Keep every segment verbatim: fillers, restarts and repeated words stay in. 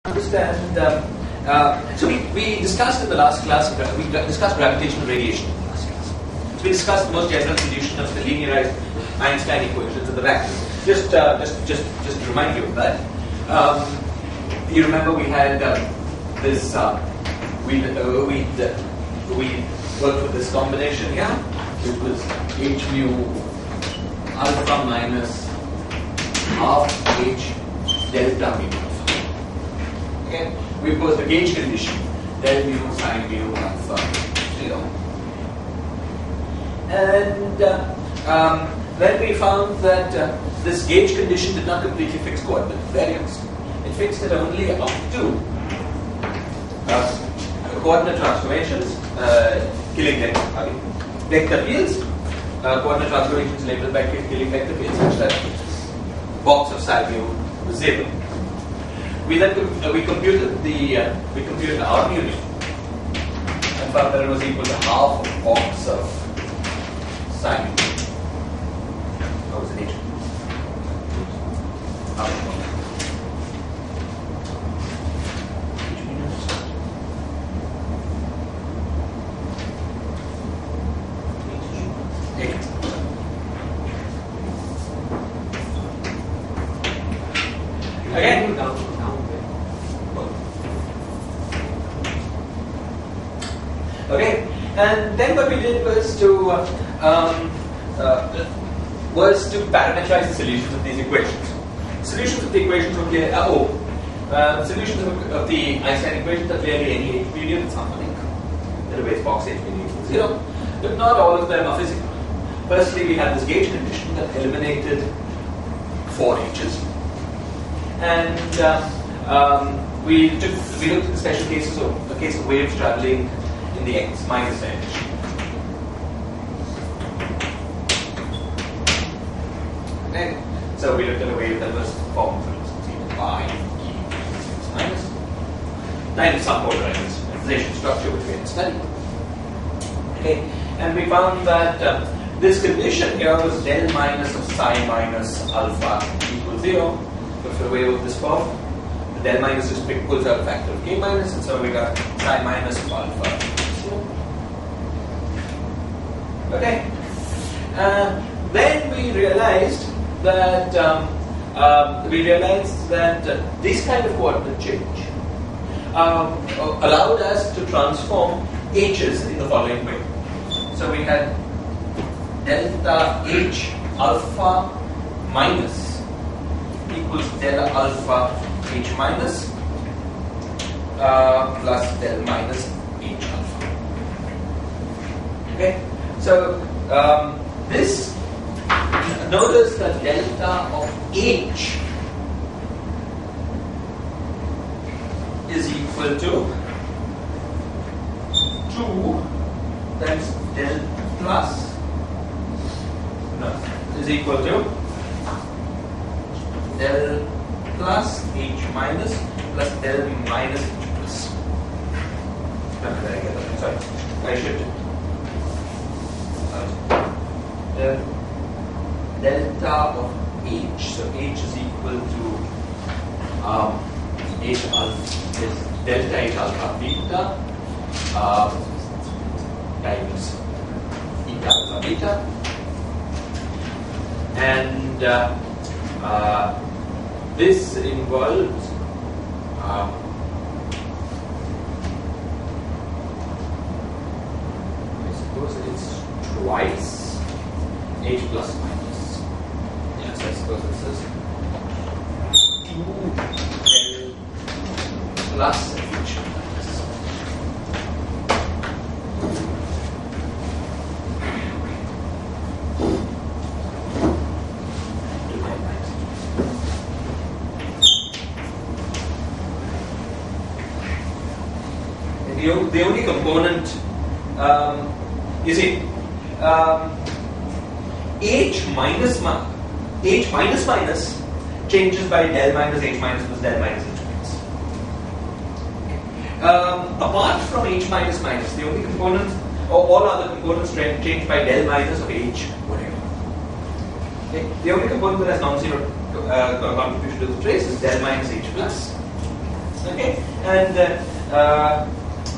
understand. Um, uh, so we, we discussed in the last class, we discussed gravitational radiation in the last class. So we discussed the most general solution of the linearized Einstein equations of the vacuum. Just, uh, just, just, just to remind you of that. Um, you remember we had um, this. Uh, we uh, we uh, we worked with this combination here. It was h mu alpha minus half h delta mu. Okay, we posed a gauge condition del mu sine mu alpha zero, and uh, um, then we found that uh, this gauge condition did not completely fix coordinate variance. It fixed it only up to uh, coordinate transformations, uh, killing vector, I mean, vector fields, uh, coordinate transformations labeled by killing vector fields, such that box of psi mu was zero. We then uh, we computed the uh, we computed our union and found that it was equal to half of box of psi mu. How was it? Half of box. Again, okay, and then what we did was to uh, um, uh, was to parameterize the solutions of these equations. Solutions of the equations were clear. Uh, oh, uh, solutions of, of the Einstein equations are clearly any h period with something that obeys box h period equals zero, but not all of them are physical. Firstly, we had this gauge condition that eliminated four h's. And uh, um, we took we looked at the special cases of a case of waves traveling in the x minus direction. Okay, so we looked at a wave that was formed, for instance, by x minus, then some polarization structure which we had studied. Okay, and we found that uh, this condition here was del minus of psi minus alpha equals zero. For a wave of this form, the del minus just pulls out a factor of k minus, and so we got psi minus of alpha. Okay. Uh, then we realized that um, uh, we realized that uh, this kind of coordinate change um, allowed us to transform h's in the following way. So we had delta h alpha minus equals del alpha h minus uh, plus del minus h alpha. Okay, so um, this, notice that delta of h is equal to two times del plus no is equal to del plus h minus plus del minus h plus. No, did I get that? Sorry, I should. Uh, delta of h, so h is equal to um, h alpha is delta h alpha beta uh, times eta alpha beta, and uh, uh, this involves um, I suppose it's twice h plus minus. Yes, I suppose this is two del plus h minus. The only component, um, you see, um, h minus h minus minus changes by del minus h minus plus del minus h minus. Um, apart from h minus minus, the only component, or all other components change by del minus of h whatever. Okay. The only component that has non-zero uh, contribution to the trace is del minus h plus. Okay, and uh, uh,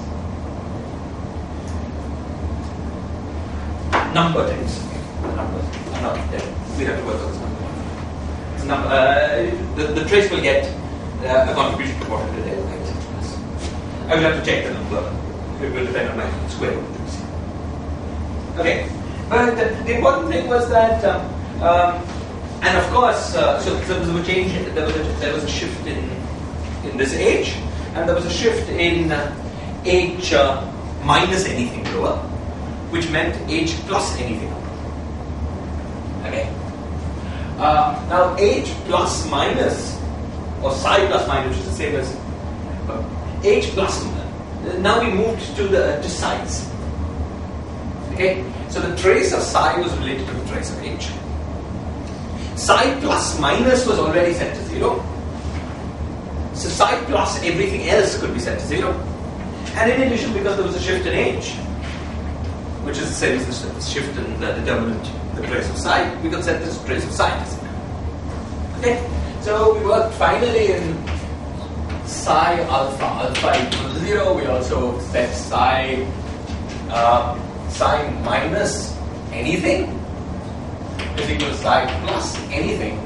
number times number. I'm not dead. We have to work on this number. It's number. Uh, the, the trace will get uh, a contribution proportional to delta x plus. I will have to check the number. It will depend on my square root. Okay, but the, the important thing was that, um, um, and of course, uh, so, so there was a change. There was a, there was a shift in in this h, and there was a shift in uh, h uh, minus anything lower, which meant h plus anything upper. Okay. Uh, now h plus minus, or psi plus minus, which is the same as uh, h plus. Uh, now we moved to the uh, to psi's. Okay. So the trace of psi was related to the trace of h. Psi plus minus was already set to zero. So psi plus everything else could be set to zero. And in addition, because there was a shift in h, which is the same as the shift in the determinant, the trace of psi, we could set this trace of psi to zero. Okay, so we worked finally in psi alpha, alpha equal to zero. We also set psi, uh, psi minus anything is equal to psi plus anything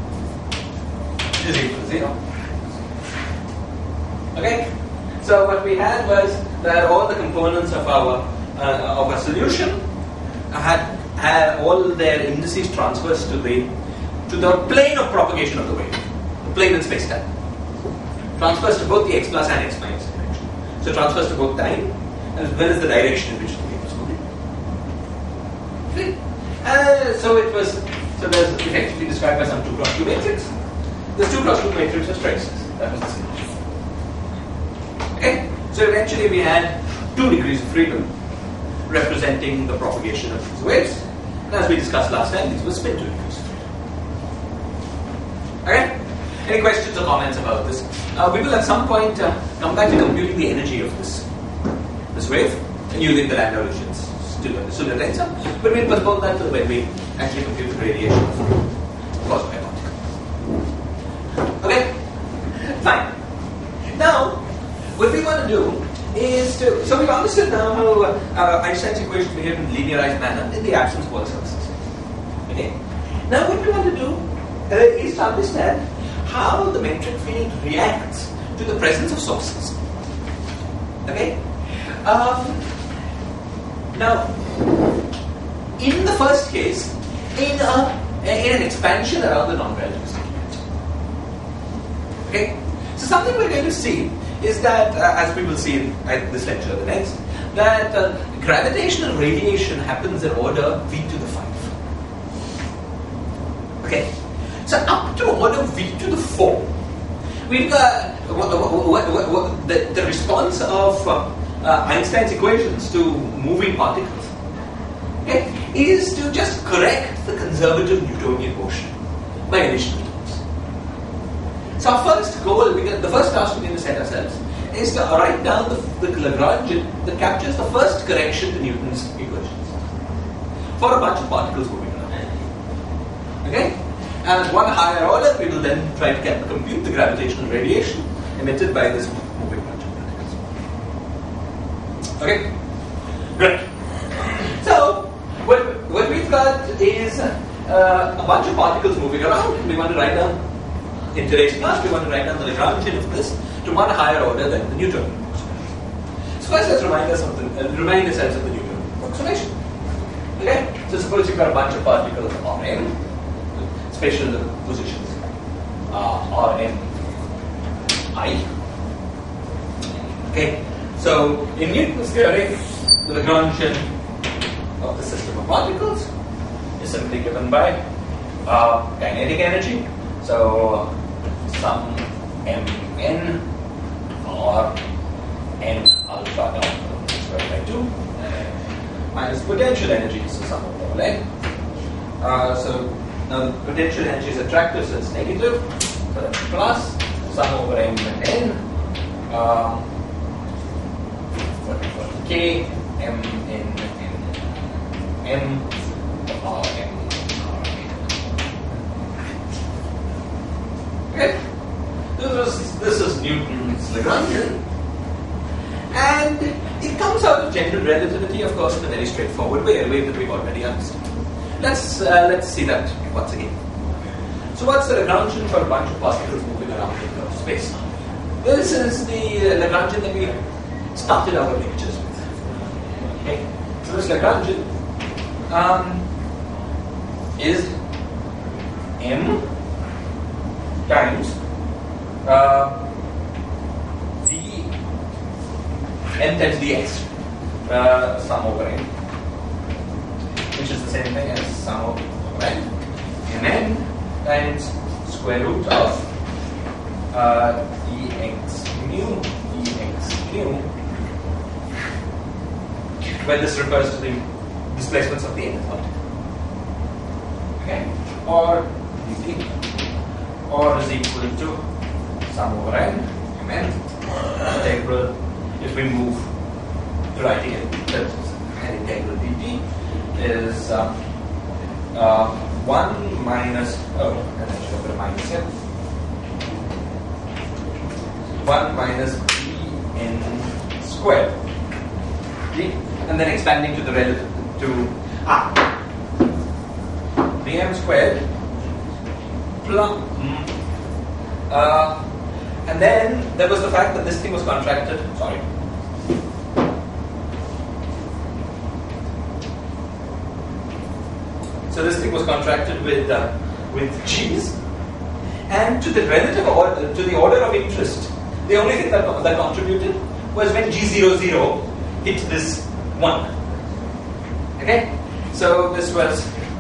is equal to zero. Okay, so what we had was that all the components of our uh, of a solution had had all their indices transversed to the to the plane of propagation of the wave, the plane in space time, transversed to both the x plus and x minus direction. So transversed to both time as well as the direction in which the wave was moving. Okay. Uh, so it was so there's effectively described by some two cross two matrix. This two cross two matrix was traces. That was the solution. Okay, so eventually we had two degrees of freedom representing the propagation of these waves. And as we discussed last time, these were spin two degrees of freedom. Okay? Any questions or comments about this? Uh, we will at some point uh, come back to computing the energy of this this wave and using the Landau relations sooner tensor. But we'll postpone that to when we actually compute the radiation caused by a particle. Okay? Fine. Now, what we want to do is to, so we've understood now how uh, Einstein's equations behave in a linearized manner in the absence of all surfaces. Okay. Now what we want to do uh, is to understand how the metric field reacts to the presence of sources. Okay. Um, now, in the first case, in a in an expansion around the non-relativistic unit. Okay. So something we're going to see is that, uh, as we will see in uh, this lecture or the next, that uh, gravitational radiation happens in order v to the five. Okay, so up to order v to the four, we've got what, what, what, what, the, the response of uh, uh, Einstein's equations to moving particles, okay, is to just correct the conservative Newtonian motion by additional. So our first goal, we get, the first task we're going to set ourselves is to write down the, the Lagrangian that captures the first correction to Newton's equations for a bunch of particles moving around. Okay? And at one higher order, we will then try to get, compute the gravitational radiation emitted by this moving bunch of particles. Okay? Great. So, what, what we've got is uh, a bunch of particles moving around. We want to write down in today's class, we want to write down the Lagrangian of this to one higher order than the Newtonian approximation. So first, let's remind us of the uh, remind ourselves of the Newtonian approximation. Okay. So suppose you've got a bunch of particles Rn, spatial positions uh, Rn I. Okay. So in Newton's theory, the Lagrangian of the system of particles is simply given by uh, kinetic energy. So some mn or n alpha down squared by two uh, minus potential energy, so sum of all n. Uh, so now the potential energy is attractive, so it's negative, so that's plus sum over m and n. Uh, k m n n m r n. Okay. This is, this is Newton's Lagrangian, and it comes out of general relativity, of course, in a very straightforward way, a way that we've already understood. Let's uh, let's see that once again. So, what's the Lagrangian for a bunch of particles moving around in curved space? This is the Lagrangian that we started our lectures with. Okay, so this Lagrangian um, is m times uh, d n times dx, uh, sum over n, which is the same thing as sum over n, mn times square root of uh, dx mu dx mu, where this refers to the displacements of the nth particle. Okay, or dt, or is equal to sum over n, mn, integral, if we move to writing it, that an integral dt is uh, uh, one minus, oh, and I should put a minus here, one minus dn squared, d, and then expanding to the relative, to ah, dm squared plus, uh, and then there was the fact that this thing was contracted, sorry, so this thing was contracted with uh, with g's, and to the relative order, to the order of interest, the only thing that, that contributed was when g zero zero hit this one. Okay, so this was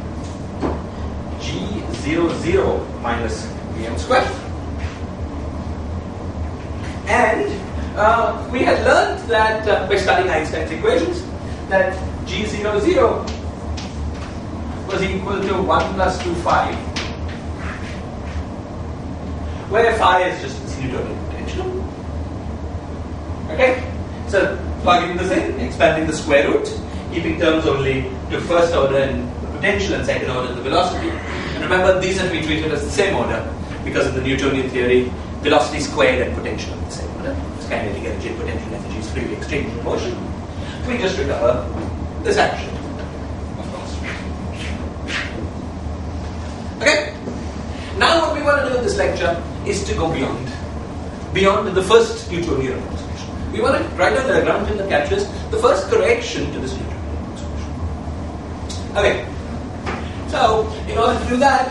g zero zero minus dm squared, and uh, we had learned that uh, by studying Einstein's equations that g zero zero was equal to one plus two phi, where phi is just this Newtonian potential. Okay, so plugging this in, expanding the square root, keeping terms only to first order and the potential and second order the velocity. And remember, these are to be treated as the same order because in the Newtonian theory, velocity squared and potential are the same order. It's kinetic energy and potential energy is freely exchanged in motion. We just recover this action. Okay? Now what we want to do in this lecture is to go beyond. Beyond the first Newtonian approximation. We want to write down the Lagrangian that captures the first correction to this Newtonian approximation. Okay. So, in order to do that,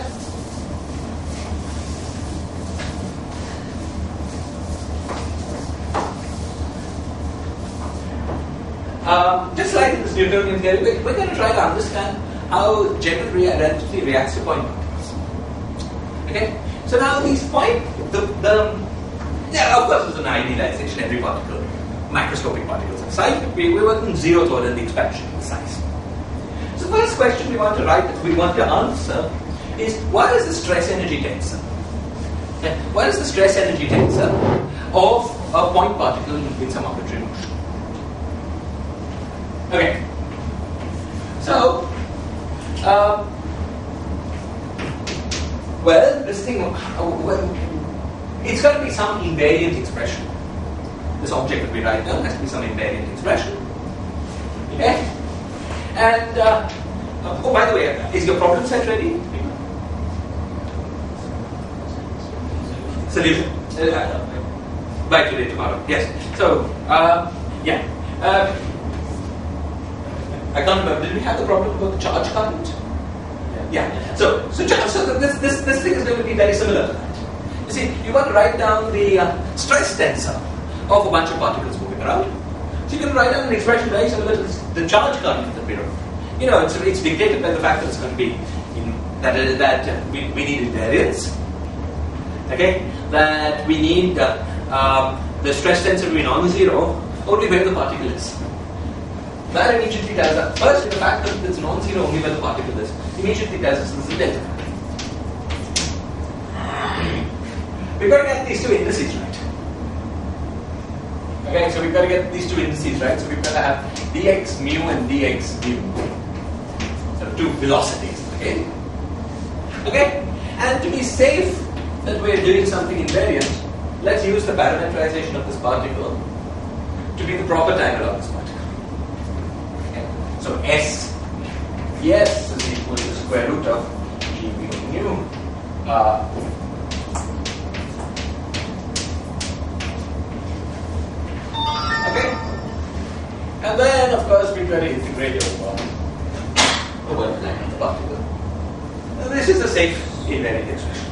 um, just like in this Newtonian theory, we're going to try to understand how general relativity reacts to point particles. Okay, so now these point, the, the yeah, of course, it's an idealization. Every particle, macroscopic particles of size, we, we work in zeroth order in the expansion of the size. So the first question we want to write, we want to answer, is what is the stress energy tensor? Okay. What is the stress energy tensor of a point particle in some arbitrary motion? Okay, so. Uh, Well, this thing, well, it's got to be some invariant expression. This object that we write down has to be some invariant expression. Okay? And, uh, oh, by the way, is your problem set ready? Solution. Uh, by today, tomorrow. Yes. So, uh, yeah. Uh, I can't remember. Did we have the problem about the charge current? Yeah. So, so, so this, this, this thing is going to be very similar to that. You see, you want to write down the uh, stress tensor of a bunch of particles moving around. So you can write down an expression very similar to the charge current that we wrote. You know, it's, it's dictated by the fact that it's going to be in, that uh, that uh, we, we need invariance. Okay, that we need uh, uh, the stress tensor to be non-zero only where the particle is. That immediately tells us, first, the fact that it's non-zero only where the particle is, immediately tells us this is delta. We've got to get these two indices right. Okay, so we've got to get these two indices right. So we've got to have dx mu and dx mu. So two velocities, okay? Okay? And to be safe that we're doing something invariant, let's use the parametrization of this particle to be the proper timer of this particle. Okay. So S, yes, is equal to the square root of G mu nu. Uh, okay. And then, of course, we try to integrate over over the length of the particle. Now, this is a safe invariant expression.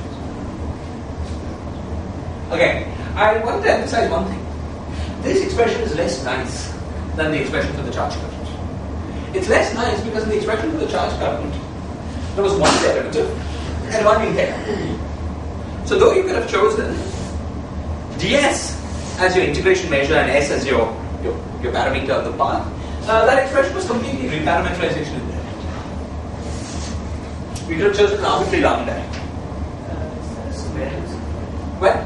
Okay, I want to emphasize one thing. This expression is less nice than the expression for the charge current. It's less nice because in the expression for the charge current, there was one derivative and one integral. So though you could have chosen ds as your integration measure and s as your, your, your parameter of the path, uh, that expression was completely reparametrization invariant. We could have chosen an arbitrary lambda. What?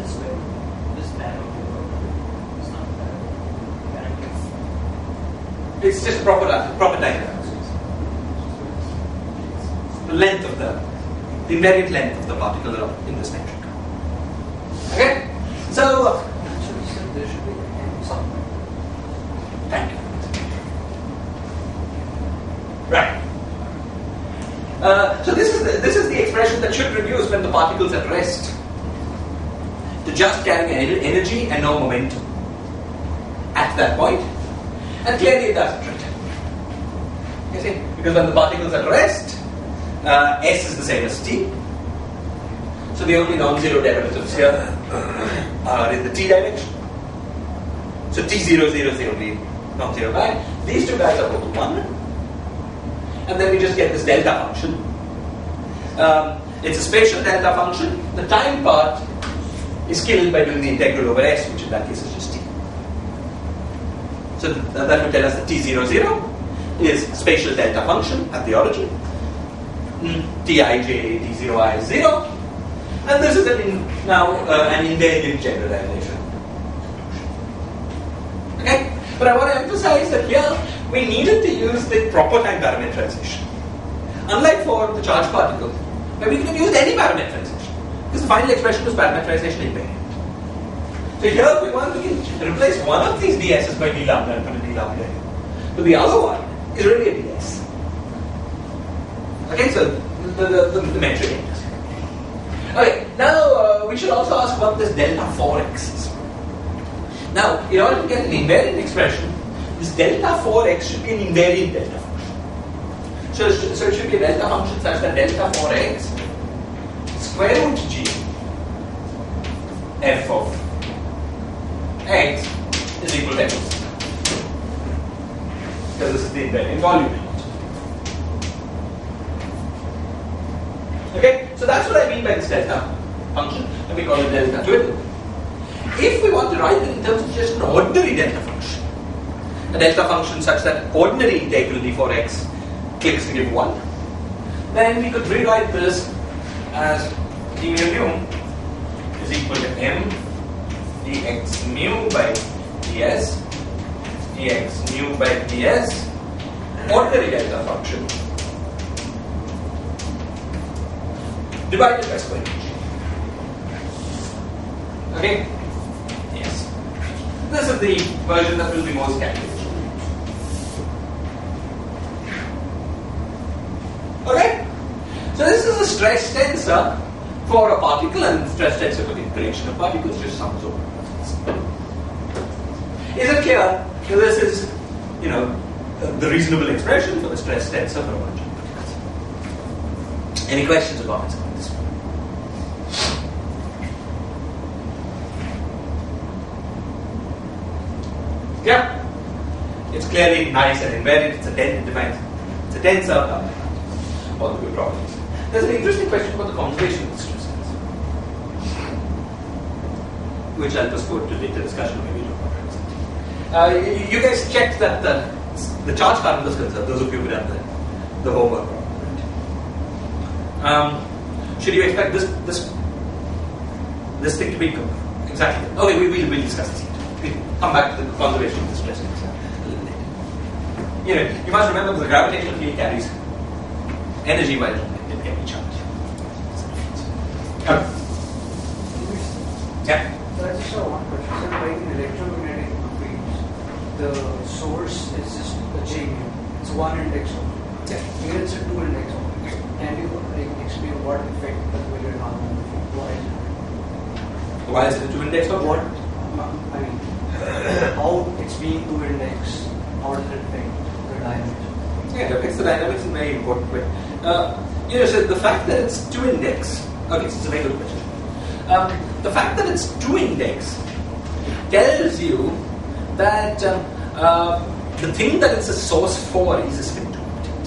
It's just proper proper diagram. The length of the, the invariant length of the particle in this metric. Okay? So, Actually, so there should be n somewhere. thank you. Right. Uh, so this is the, this is the expression that should reduce when the particle's at rest to just carrying en energy and no momentum at that point. And clearly it doesn't return. You see? Because when the particle's at rest, uh, S is the same as T. So the only non-zero derivatives here are in the T dimension. So T zero, zero, zero being non-zero by. These two guys are both one. And then we just get this delta function. Um, it's a spatial delta function. The time part is killed by doing the integral over S, which in that case is just T. So th that would tell us that T zero, zero is spatial delta function at the origin. Mm. Tij, T zero I is zero. And this is an in, now uh, an invariant generalization. Okay? But I want to emphasize that here we needed to use the proper time parametrization. Unlike for the charged particle, where we could have used any parametrization. Because the final expression was parametrization invariant. So here we want to replace one of these ds's by d lambda and put a d lambda here. But the other one is really a ds. Okay, so the, the, the, the metric enters. Okay, now uh, we should also ask what this delta four x is. Now, in order to get an invariant expression, this delta four x should be an invariant delta function. So, so it should be a delta function such that delta four x square root g f of x is equal to x. Because this is the invariant volume. Okay, so that's what I mean by this delta function, and we call it delta twiddle. If we want to write it in terms of just an ordinary delta function, a delta function such that ordinary integral d four x clicks to give one, then we could rewrite this as d mu nu is equal to m dx mu by ds, dx mu by ds, ordinary delta function divided by square root. Okay? Yes. This is the version that will be most calculated. Okay? So this is a stress tensor for a particle, and stress tensor for the collection of particles just sums over. Is it clear that this is, you know, the reasonable expression for the stress tensor for a bunch of particles? Any questions or comments about this? Yeah, it's clearly nice and invariant. It's a tensor, defines. It's a tensor. All the good properties. There's an interesting question about the conservation of the stress tensor, which I'll postpone to later discussion. Maybe don't want to uh, you, you guys checked that the the charge current was conserved. Those of you who done the the homework. Um, should you expect this this this thing to be exactly? Okay, we will we'll discuss this. We'll come back to the conservation of the stress tensor a little later. You know, you must remember that the gravitational field carries energy while it can be charged. Um, yeah. So I just have one question. So like in electromagnetic fields, the source is just a J mu. It's one index object. Yeah. Here it's a two index object. Can you like explain what effect that will it have on the field? Why is it? Why is it a two index object? What I mean, how it's being two index, how does it affect the dynamics? Yeah, it affects the dynamics in a very important way. Uh, you know, so the fact that it's two index, okay, so it's a very good question. Um, the fact that it's two index tells you that um, uh, the thing that it's a source for is a spin two object.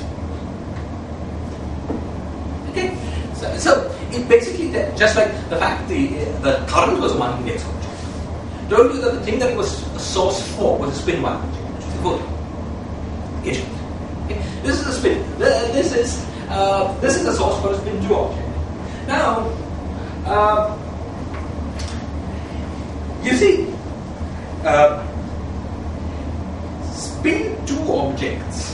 Okay, so, so it basically just like the fact the the current was a one index object told you that the thing that it was a source for was a spin one object, which is good. Okay. Okay. This is a spin. This is uh, this is a source for a spin two object. Now, uh, you see, uh, spin two objects.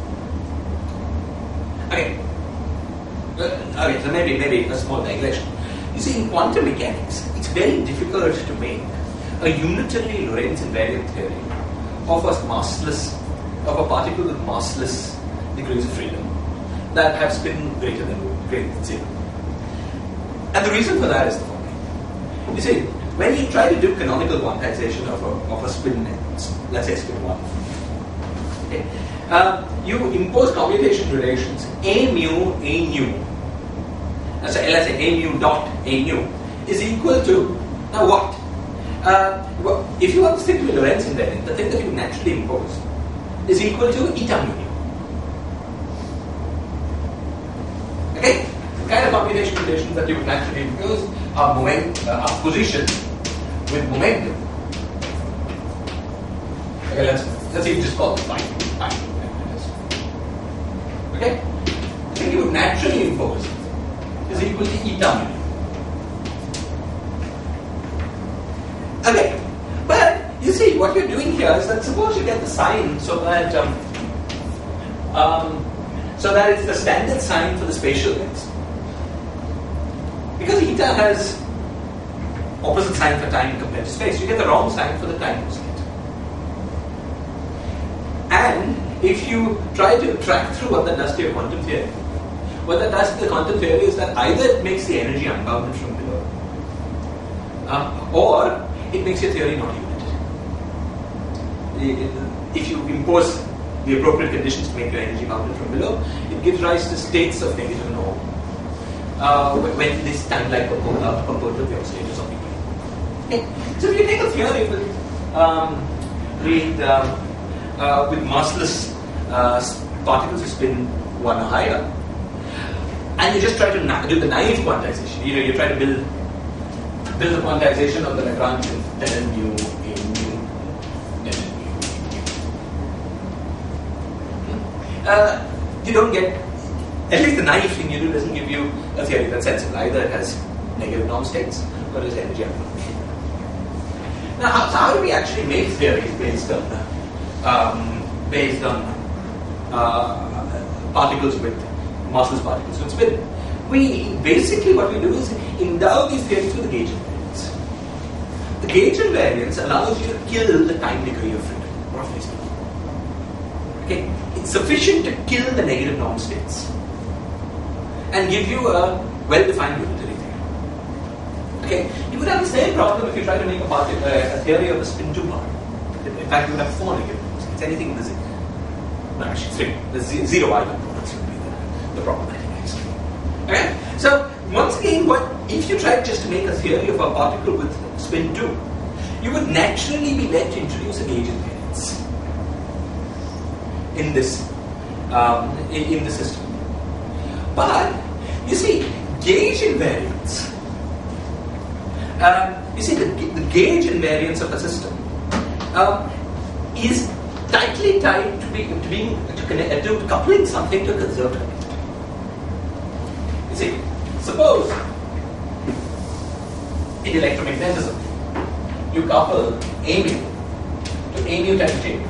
Okay. Uh, okay. So maybe maybe a small digression. You see, in quantum mechanics, it's very difficult to make a unitary Lorentz invariant theory of a massless, of a particle with massless degrees of freedom that have spin greater than greater than zero. And the reason for that is the following. You see, when you try to do canonical quantization of a, of a spin, let's say spin one, okay, uh, you impose commutation relations a mu a nu. So let's say a mu dot a nu is equal to, now what? Uh, well, if you want this thing to be Lorentz invariant, the thing that you naturally impose is equal to eta mu nu. Okay? The kind of computation relations that you would naturally impose are, moment, uh, are position with momentum. Okay, let's, let's even just call it phi. Phi. Okay? The thing you would naturally impose is equal to eta mu nu. Okay, but you see, what you're doing here is that suppose you get the sign so that um, um, so that it's the standard sign for the spatial length. Because eta has opposite sign for time compared to space, you get the wrong sign for the time state. And if you try to track through what that does to your quantum theory, what that does to the quantum theory is that either it makes the energy unbounded from below, uh, or it makes your theory not unit. If you impose the appropriate conditions to make your energy bounded from below, it gives rise to states of negative norm uh, when this time-like component, uh, component of the oscillator is occupied. Okay. So if you take a theory with um, with, um, uh, with massless uh, particles of spin one or higher, and you just try to na- do the naive quantization, you know, you try to build build the quantization of the Lagrangian del mu a mu del mu. Uh, you don't get, at least the naive thing you do doesn't give you a theory that's sensible. Either it has negative norm states or it has energy unbounded. Now, how, so how do we actually make theories based on um, based on uh, particles with massless particles with spin? We basically what we do is endow these theories with the gauge invariance. The gauge invariance allows you to kill the time degree of freedom, roughly speaking. Okay, it's sufficient to kill the negative norm states and give you a well-defined unitary theory. Okay, you would have the same problem if you try to make a, party, uh, a theory of a spin two particle. In fact, you would have four negative norm states. Anything in the zero. No, actually three. The z- zero I components would be the, the problematic. Okay? So, once again, what if you tried just to make a theory of a particle with spin two, you would naturally be led to introduce a gauge invariance in this um, in, in the system. But you see, gauge invariance. Um, you see, the, the gauge invariance of a system um, is tightly tied to be to being to, connect, to coupling something to a conserved connector. You see, suppose in electromagnetism you couple A mu to A mu times J.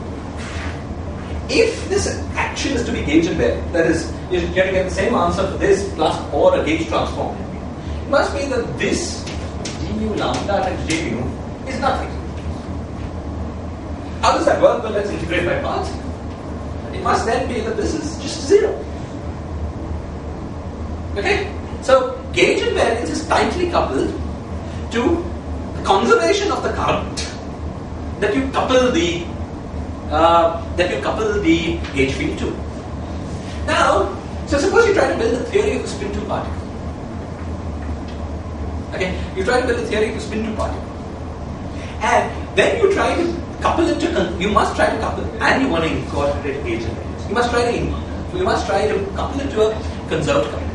If this action is to be gauge invariant, that is, you're going to get the same answer for this plus or a gauge transform, it must be that this du mu lambda times J mu is nothing. How does that work? Well, let's integrate by parts. It must then be that this is just zero. Okay? So, gauge invariance is tightly coupled to the conservation of the current that you couple the uh, that you couple the gauge field to. Now, so suppose you try to build a theory of a spin two particle. Okay, you try to build a theory of a spin two particle, and then you try to couple it to. You must try to couple, and you want to incorporate gauge invariance. You must try to. You must try to couple it to a conserved current.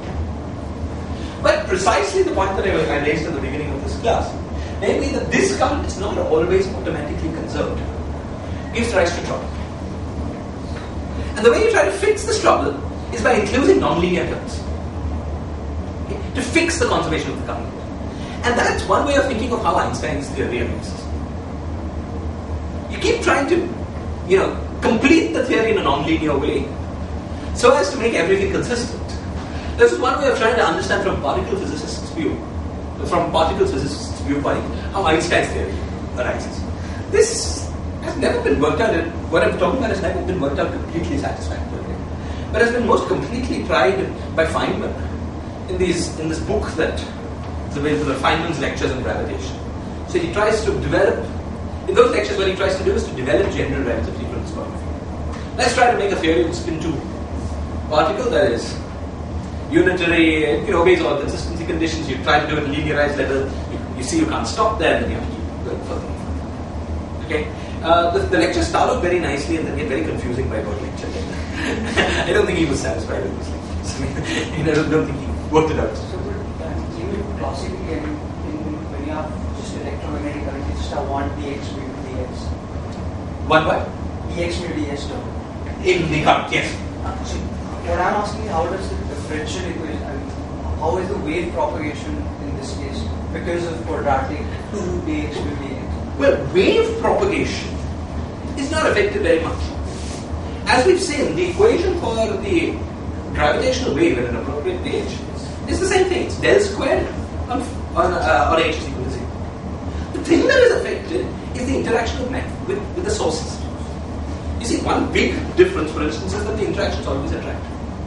But precisely the point that I, I raised at the beginning of this class, namely that this current is not always automatically conserved, gives rise to trouble. And the way you try to fix this trouble is by including nonlinear terms, okay, to fix the conservation of the current. And that's one way of thinking of how Einstein's theory arises. You keep trying to, you know, complete the theory in a nonlinear way so as to make everything consistent. This is one way of trying to understand from particle physicists' view, from particle physicists' viewpoint, how Einstein's theory arises. This has never been worked out. What I'm talking about has never been worked out completely satisfactorily, but has been most completely tried by Feynman in these in this book that is available, Feynman's Lectures on Gravitation. So he tries to develop. In those lectures, what he tries to do is to develop general relativity from this point of view. Let's try to make a theory of a spin two particle that is unitary, you know, obeys all consistency conditions. You try to do it at linearized level. You, you see you can't stop there, and then you have to keep going further. Okay, uh, the, the lectures start out very nicely and then get very confusing by about lecture. I don't think he was satisfied with this lecture. I don't, don't think he worked it out. So, but uh, even classically, in, in, when you have just electromagnetic current, you just have one dx mu dx. One what? Dx mu ds term. In the current, yes. Uh, so what I'm asking is, how does the differential equation, I mean, how is the wave propagation in this case because of quadratic two dx mu dx? Well, wave propagation is not affected very much. As we've seen, the equation for the gravitational wave at an appropriate gauge is the same thing. It's del squared on, on, uh, on h is equal to zero. The thing that is affected is the interaction of with, with the sources. You see, one big difference, for instance, is that the interaction is always attractive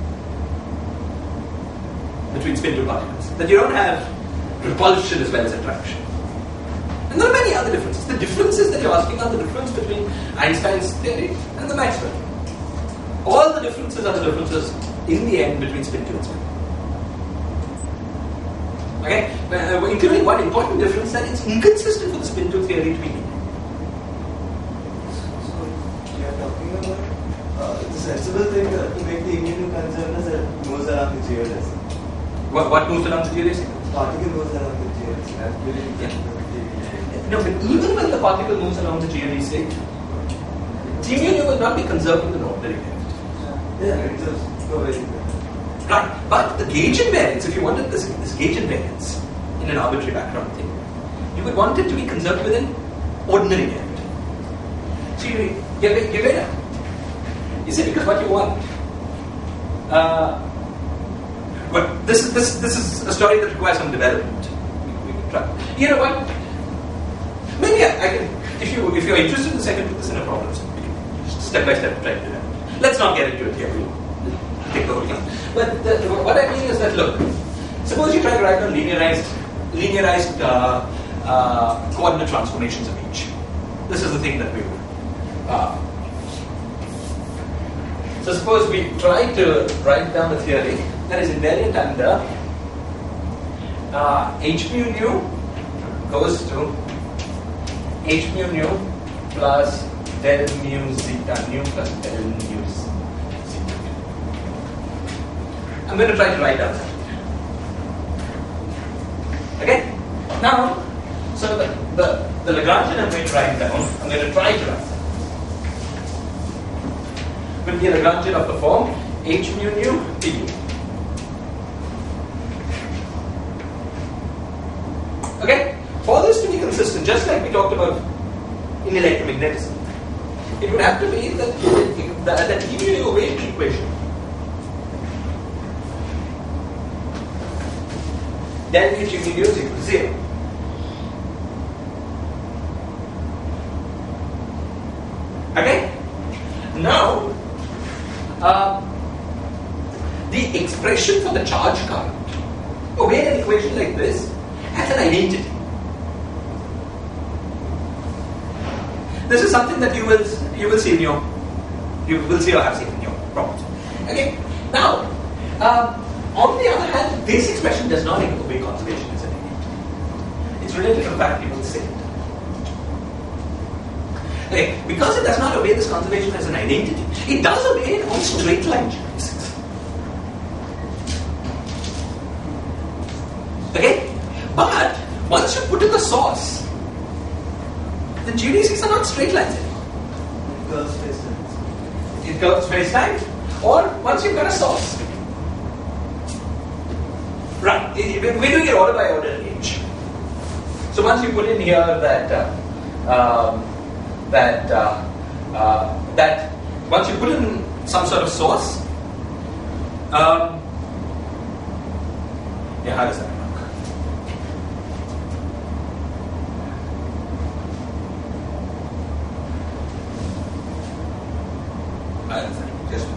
between spin two particles. That you don't have repulsion as well as attraction. And there are many other differences. The differences that you're asking are the difference between Einstein's theory and the Maxwell. All the differences are the differences in the end between spin two and spin. Okay? Uh, including one important difference, that it's inconsistent for the spin two theory to be linear. So, you are talking about uh, the sensible thing uh, to make the immunity concern is that it moves around the G L S. What, what moves around the G L S? Particle moves around the G L S. That's really Yeah. No, but even when the particle moves around the G L E state, T mu nu will not be conserved in the ordinary length. Yeah, it's just go very good. Right, but the gauge invariance, if you wanted this, this gauge invariance in an arbitrary background thing, you would want it to be conserved within ordinary length. So you give it, give it a, you see, because what you want, uh, but this is this this is a story that requires some development. We, we can try. You know what? Maybe I, I can, if you if you're interested in this, I can put this in a problem. So we can just step by step try to do that. Let's not get into it here. We'll take the whole class. But the, what I mean is that, look, suppose you try to write down linearized linearized uh, uh, coordinate transformations of each. This is the thing that we would. Uh, so suppose we try to write down a theory that is invariant under uh, h mu nu goes to h mu nu plus del mu zeta nu plus del mu zeta. I'm going to try to write down that. Okay? Now, so the, the, the Lagrangian I'm going to write down, I'm going to try to write down, will be a Lagrangian of the form h mu nu du. Okay? For this to be consistent, just like we talked about in electromagnetism, it would have to be that that, that E mu nu wave equation del H mu nu is equal to zero. Okay? Now, uh, the expression for the charge current, obey an equation like this as an identity. This is something that you will you will see in your you will see or have seen in your problems. Okay. Now, um, on the other hand, this expression does not obey conservation as an identity. It's related to the fact people say it. Okay. Because it does not obey this conservation as an identity, it does obey it on straight line geodesics. Okay. But once you put in the source, the geodesics are not straight lines anymore. It curves space-time. It curves space-time, or once you've got a source. Right, we're doing it order by order range. So once you put in here that uh, um, that uh, uh, that once you put in some sort of source, um, yeah, how does that work? Just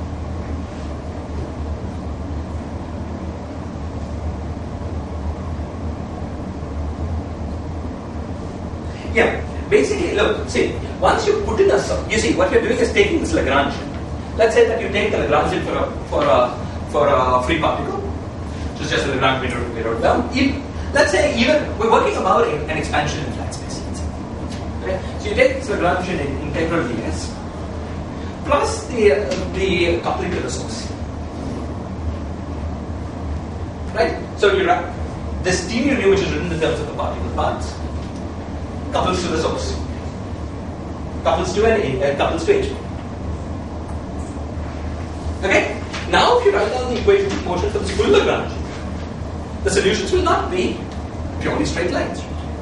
yeah, basically, look, see, once you put in a, you see, what you're doing is taking this Lagrangian. Let's say that you take a Lagrangian for a for a for a free particle, which is just a Lagrangian we wrote down. If, let's say even we're working about an expansion in flat space. Okay, so you take this Lagrangian in integral ds plus the uh, the coupling to the source, right? So you write this T mu, which is written in terms of the particle parts, couples to the source, couples to an uh, couples to H. Okay. Now, if you write down the equation of motion for this full Lagrangian, the solutions will not be purely straight lines,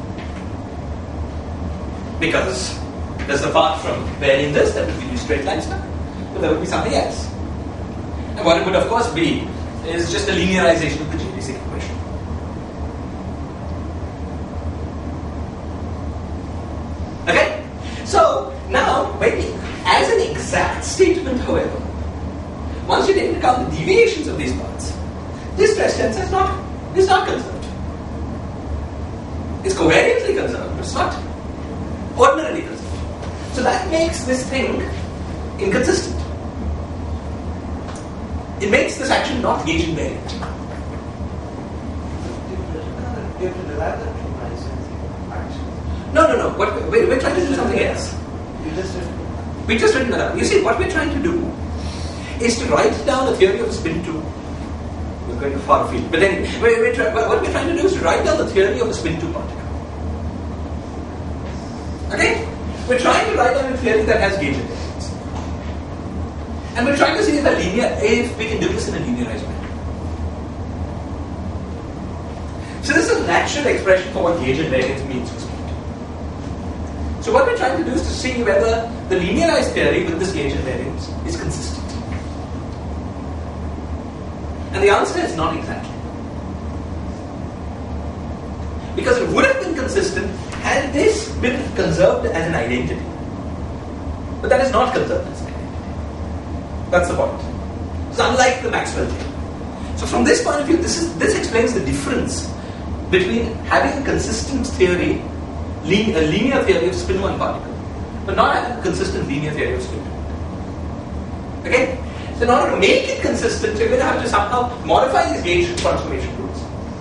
because there's a part from where in this that will give you straight lines now, but there will be something else. And what it would of course be is just a linearization of the geodesic equation. Okay? So now, when we, as an exact statement, however, once you take into account the deviations of these parts, this stress tensor is not is not conserved. It's covariantly conserved, but it's not ordinarily conserved. So that makes this thing inconsistent. It makes this action not gauge invariant. You have to derive that from Einstein's action. No, no, no. What we're, we're trying to do something else. You just have We just written that up. You see, what we're trying to do is to write down the theory of spin two. We're going far afield, but anyway, we're, we're try, what we're trying to do is to write down the theory of a spin two particle. Okay? We're trying to write down a theory that has gauge invariance. And we're trying to see if, a linear, if we can do this in a linearized manner. So this is a natural expression for what gauge invariance means for spin two. So what we're trying to do is to see whether the linearized theory with this gauge invariance is consistent. And the answer is not exactly. Because it would have been consistent had this been conserved as an identity. But that is not conserved as an identity. That's the point. It's unlike the Maxwell theory. So from this point of view, this is this explains the difference between having a consistent theory, a linear theory of spin one particle, but not having a consistent linear theory of spin two. Okay? So in order to make it consistent, you're going to have to somehow modify these gauge transformation rules,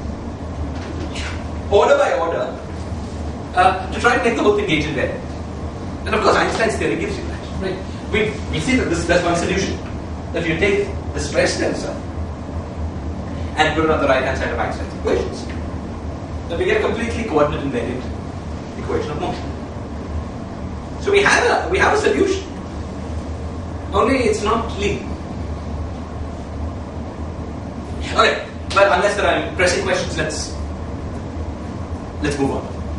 order by order, uh, to try and make the whole thing gauge invariant. And of course, Einstein's theory gives you that. Right? We, we see that this, there's one solution. That you take the stress tensor and put it on the right-hand side of Einstein's equations, then we get a completely coordinate invariant equation of motion. So we have a, we have a solution, only it's not linear. Okay, but unless there are pressing questions, let's let's move on.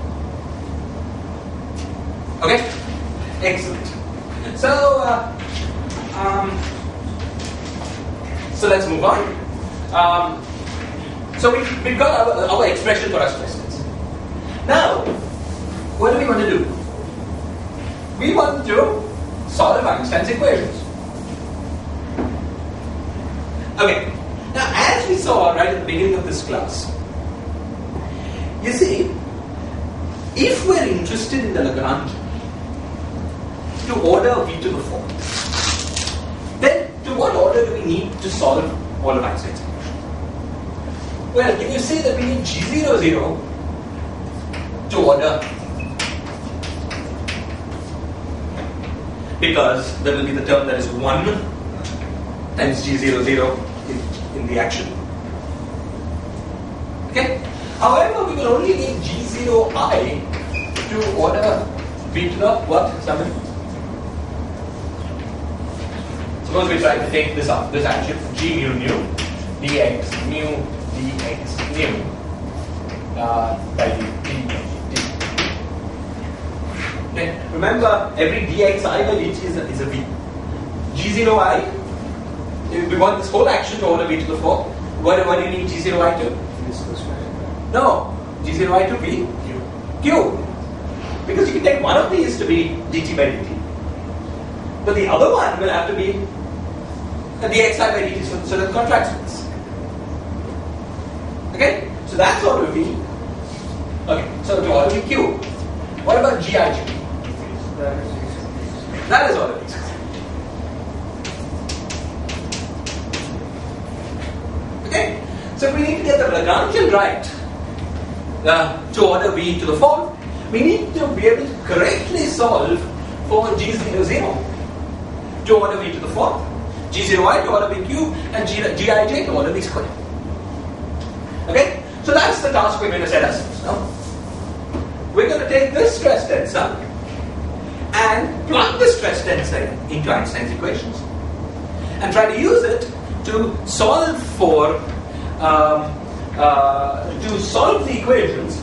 Okay, excellent. So, uh, um, so let's move on. Um, so we we've got our, our expression for our stress tensor. Now, what do we want to do? We want to solve Einstein's equations. Okay, now as we saw right at the beginning of this class, you see, if we're interested in the Lagrange to order V to the fourth, then to what order do we need to solve all of Einstein's equations? Well, can you say that we need G zero zero to order? Because there will be the term that is one times G zero zero in, in the action. Okay? However, we will only need G zero I to order V to the what? Somebody? Suppose we try to take this up, this action, G mu nu, dx mu dx mu uh, by dt. Okay. Remember, every dxi by dt is a, is a v. G zero I, if we want this whole action to order v to the fourth, what, what do you need G zero I to? No, G zero I to be q. q. Because you can take one of these to be dt by dt. But the other one will have to be a dxi by dt, so, so that contracts with this. Okay? So that's order v. Okay, so to order v q. What about G I G? That is order v. Okay? So if we need to get the Lagrangian right uh, to order v to the fourth, we need to be able to correctly solve for G zero zero to order v to the fourth, G zero I to order v cube, and G, Gij to order v squared. Okay? So that's the task we're going to set ourselves now. We're going to take this stress tensor and plug the stress tensor into Einstein's equations and try to use it to solve for um, uh, to solve the equations.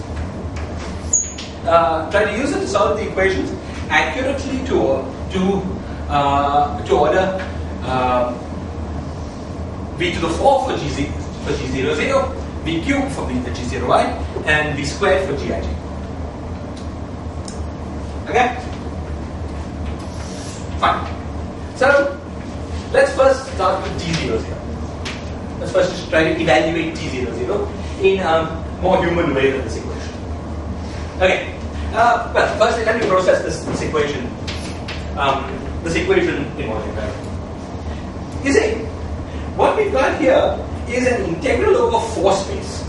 Uh, try to use it to solve the equations accurately to to uh, to order uh, v to the four for g z for g zero zero, v cubed for v the g zero I, and v squared for Gij. Okay? Fine. So let's first start with G zero zero. Let's first just try to evaluate G zero zero in a more human way than this equation. Okay. Uh, well, firstly, let me process this, this equation. Um, this equation in more detail. You see, what we've got here is an integral over four space.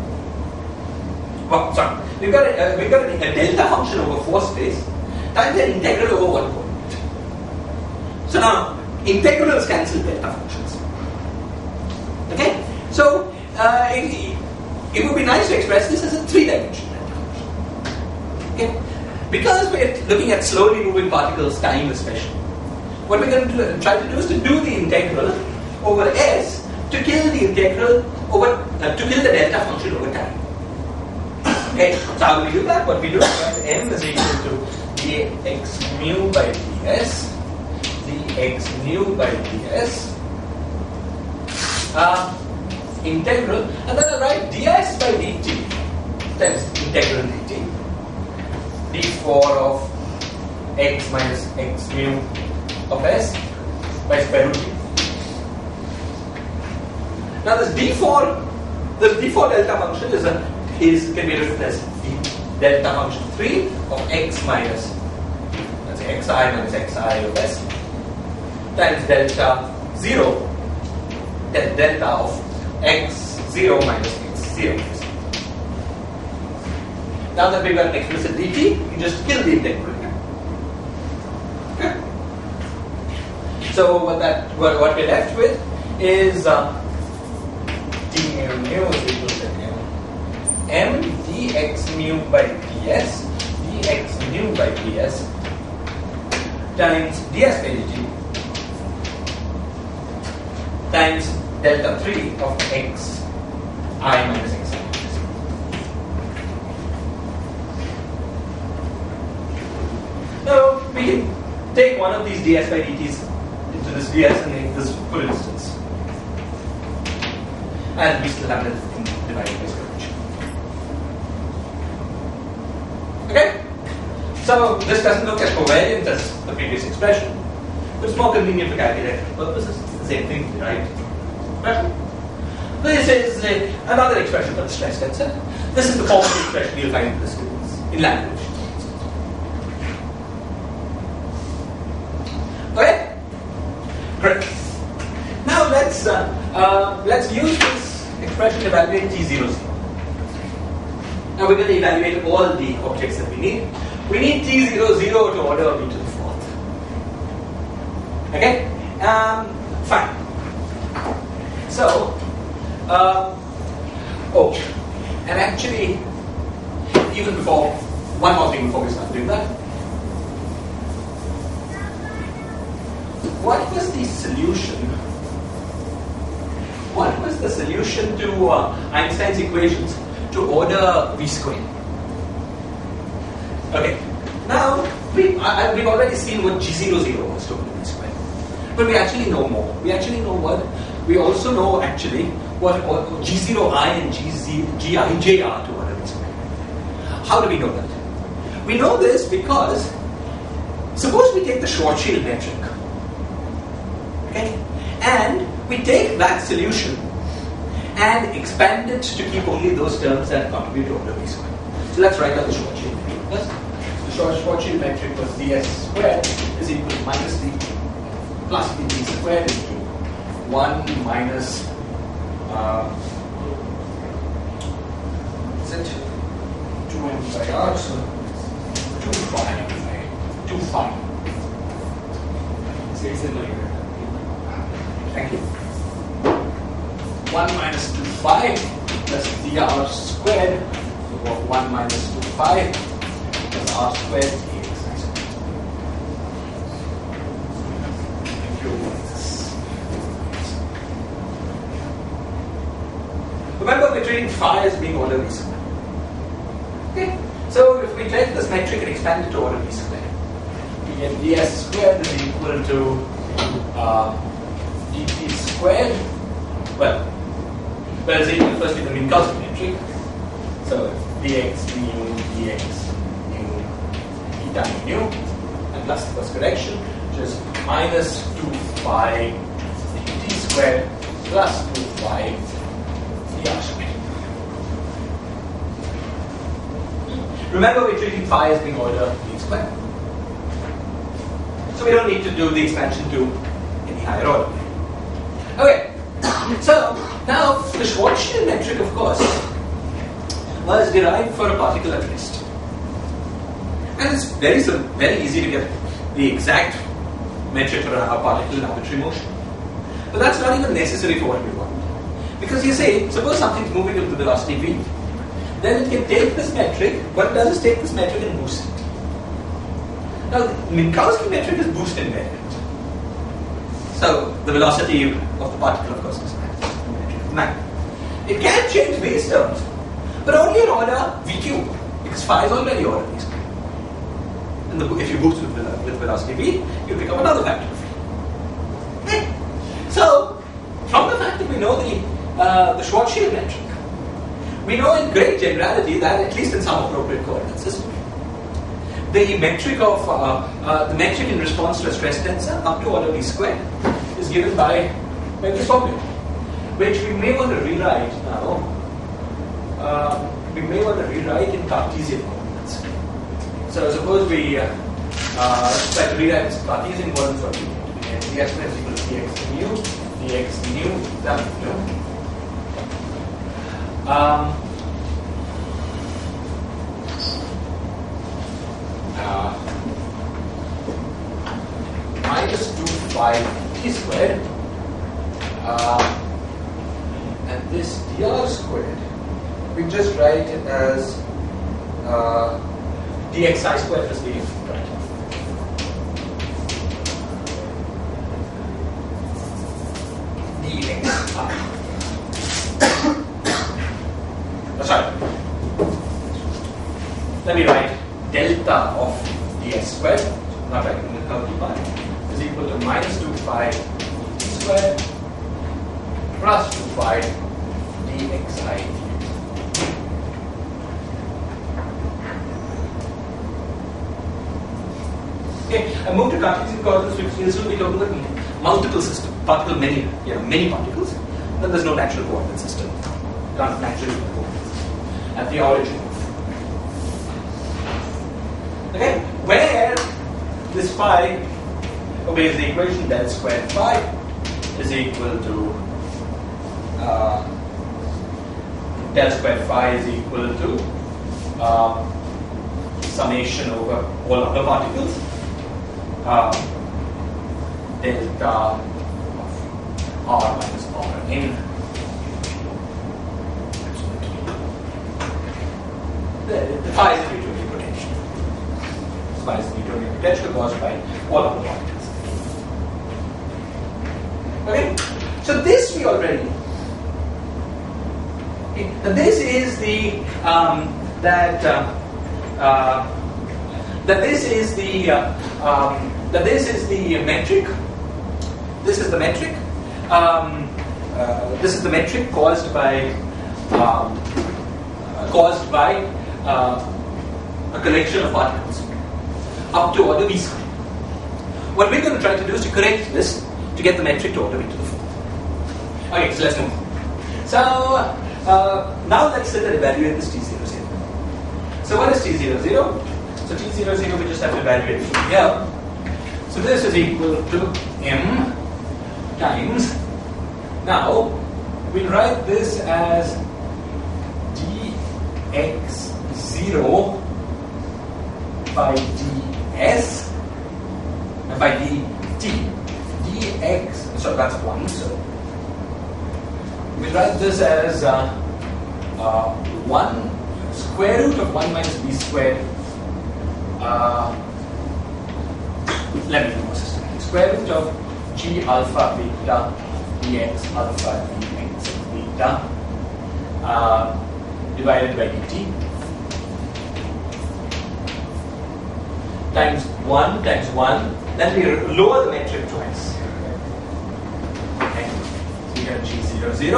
Oh, sorry. We've got a, uh, we've got a, a delta function over four space times an integral over one point. So now, integrals cancel delta functions. Okay? So, uh, it, it would be nice to express this as a three-dimensional delta function. Okay? Because we're looking at slowly moving particles, time especially, what we're going to do, try to do is to do the integral over S to kill the integral over, uh, to kill the delta function over time. Okay, so how do we do that? What we do is that m is equal to dx mu by ds, dx mu by ds, uh, integral, and then I write ds by dt times integral dt, d four of x minus x mu of s by square root d. Now this d four, this d four delta function is a is can be written as the delta function three of x minus, let's say xi minus xi of s times delta zero, del delta of x zero minus x zero. Now that we've got an explicit dt, you just kill the integral here. Okay. So what that what, what we're left with is uh, d mu mu is equal to m m dx mu by ds dx mu by ds times ds by dt times delta three of x I minus xi. Now we can take one of these ds by dt's into this ds and make this full distance, and we still have it divided by square root. Okay? So this doesn't look as covariant as the previous expression, it's more convenient for calculator purposes. It's the same thing, right? Right? This is a, another expression for the stress tensor. This is the form of the expression you'll find in the students in language. Okay? Great. Now let's uh, uh, let's use this expression to evaluate T zero zero. Now we're going to evaluate all the objects that we need. We need T zero zero to order V to the fourth. Okay? Um, fine. So, uh, oh, and actually, even before, one more thing before we start doing that. What was the solution? What was the solution to uh, Einstein's equations to order V squared? Okay, now we, I, we've already seen what G zero zero was to order V squared, but we actually know more. We actually know what. We also know actually what G zero I and G I J are to order V squared. How do we know that? We know this because suppose we take the Schwarzschild metric, okay, and we take that solution and expand it to keep only those terms that contribute to order V squared. So let's write out the Schwarzschild metric first. The Schwarzschild metric was ds squared is equal to minus d plus dt squared into one minus uh, is it two m by r, so two phi two phi. Thank you. one minus two phi plus dr squared, so one minus two phi plus r squared dx. Thank you. Remember, we're treating phi as being order V squared. Okay? So if we take this metric and expand it to order V squared, we get ds squared is equal to uh, dt squared. Well, well, it's equal firstly to the Minkowski metric. So dx mu dx mu eta mu, and plus the first correction, which is minus two phi dt squared plus two phi dr squared. Remember, we're treating phi as being order V squared. So we don't need to do the expansion to any higher order. Okay, so now the Schwarzschild metric, of course, was derived for a particle at rest. And it's very, very easy to get the exact metric for a particle in arbitrary motion. But that's not even necessary for what we want. Because you say, suppose something's moving with the velocity v, then it can take this metric. What it does is take this metric and boost it. Now, the Minkowski metric is boost invariant. So, the velocity of the particle, of course, is magnet. It can change base terms, but only in order V cube, because phi is already order V squared. And the, if you boost with, with velocity v, you pick up another factor of v. Okay. So, from the fact that we know the, uh, the Schwarzschild metric, we know in great generality that, at least in some appropriate coordinate system, the metric of uh, uh, the metric in response to a stress tensor up to order V squared is given by, by this formula, which we may want to rewrite now. Uh, we may want to rewrite in Cartesian coordinates. So suppose we uh, uh, try to rewrite this Cartesian coordinates for v. Dx squared is equal to dx mu, dx mu, that mu. Um, uh, minus two phi t squared, uh, and this dr squared, we just write it as uh, dxi squared plus dx squared. dxi. Oh, sorry. Let me write delta of ds squared, not writing the curly pi, is equal to minus two phi t squared plus two phi dxi. Okay, I move to Cartesian coordinates because we'll soon be talking about multiple system, particle many, you know, many particles. Then there's no natural coordinate system. Can't naturally be coordinates at the origin. Okay, where this phi obeys the equation del squared phi is equal to uh, del squared phi is equal to uh, summation over all other particles, uh, delta of r minus r n. The, the phi is the Newtonian potential. Phi is the Newtonian potential caused by all other particles. Okay, so this we already know. Okay. This is the um, that. Uh, Uh, that this is the uh, um, that this is the metric. This is the metric. Um, uh, this is the metric caused by um, uh, caused by uh, a collection of particles up to order v squared. What we're going to try to do is to correct this to get the metric to order v to the fourth. Okay, so let's move on. So uh, now let's sit and evaluate this T zero zero. So what is T zero zero? So T zero zero we just have to evaluate from here. So this is equal to m times. Now we'll write this as dx zero by ds by dt. Dx, so that's one. So we'll write this as uh, uh, one. Square root of one minus b squared. Uh, let me do more systematic. Square root of g alpha beta dx alpha dx beta uh, divided by dt times one times one. Then we lower the metric twice. Okay. So we have g zero zero.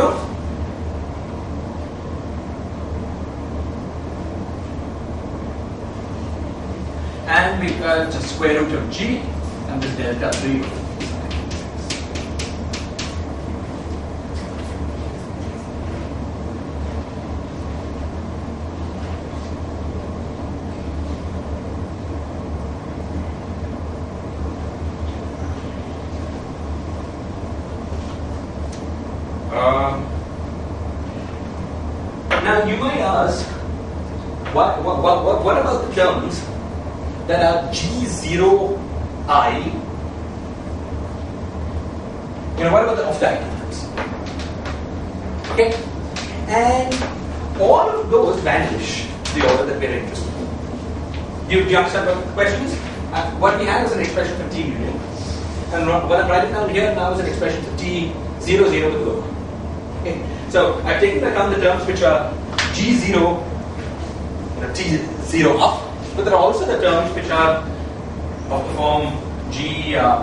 And we got the square root of g and this delta three. Um, now you might ask, what, what, what, what about the terms that are G zero I? You know, what about the off-diagonal terms? Okay? And all of those vanish the order that we're interested in. Do you, do you understand what the question is? Uh, what we have is an expression for T union. And what I'm writing down here now is an expression for T zero zero with low. Okay? So I've taken into account the terms which are G zero, you know, T zero up. But there are also the terms which are of the form G uh,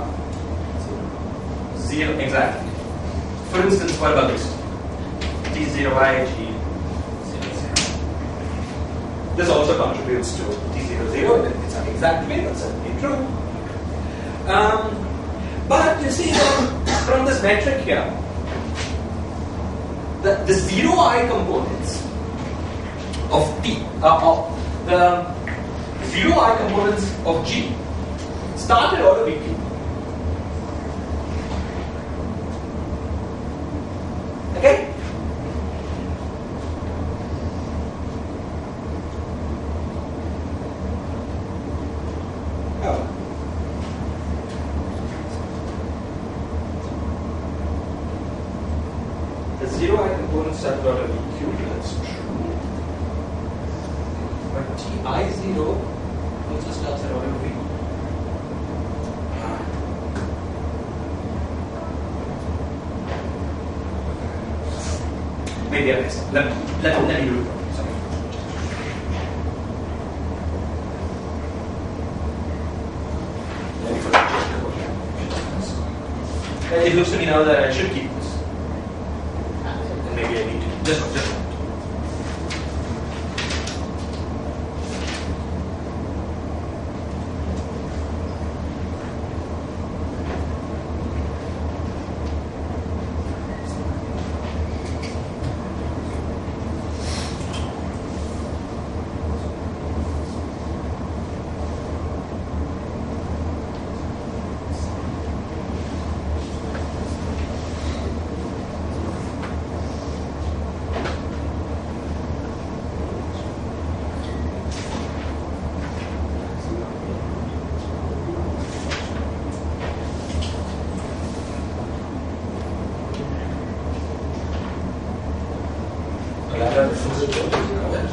zero exactly. For instance, what about this? T zero I, G zero zero. This also contributes to T zero zero. It's an exact way, that's certainly true. Um, but you see, from this metric here, the, the zero I components of T, uh, of the zero I components of G start at order V Q. Okay? Oh. The zero I components start at order V Q, that's true. But T I zero also starts at order V. Maybe I missed. Let, let, let me do it. Sorry. It looks to me now that I should keep this. And maybe I need to. Just one, just one.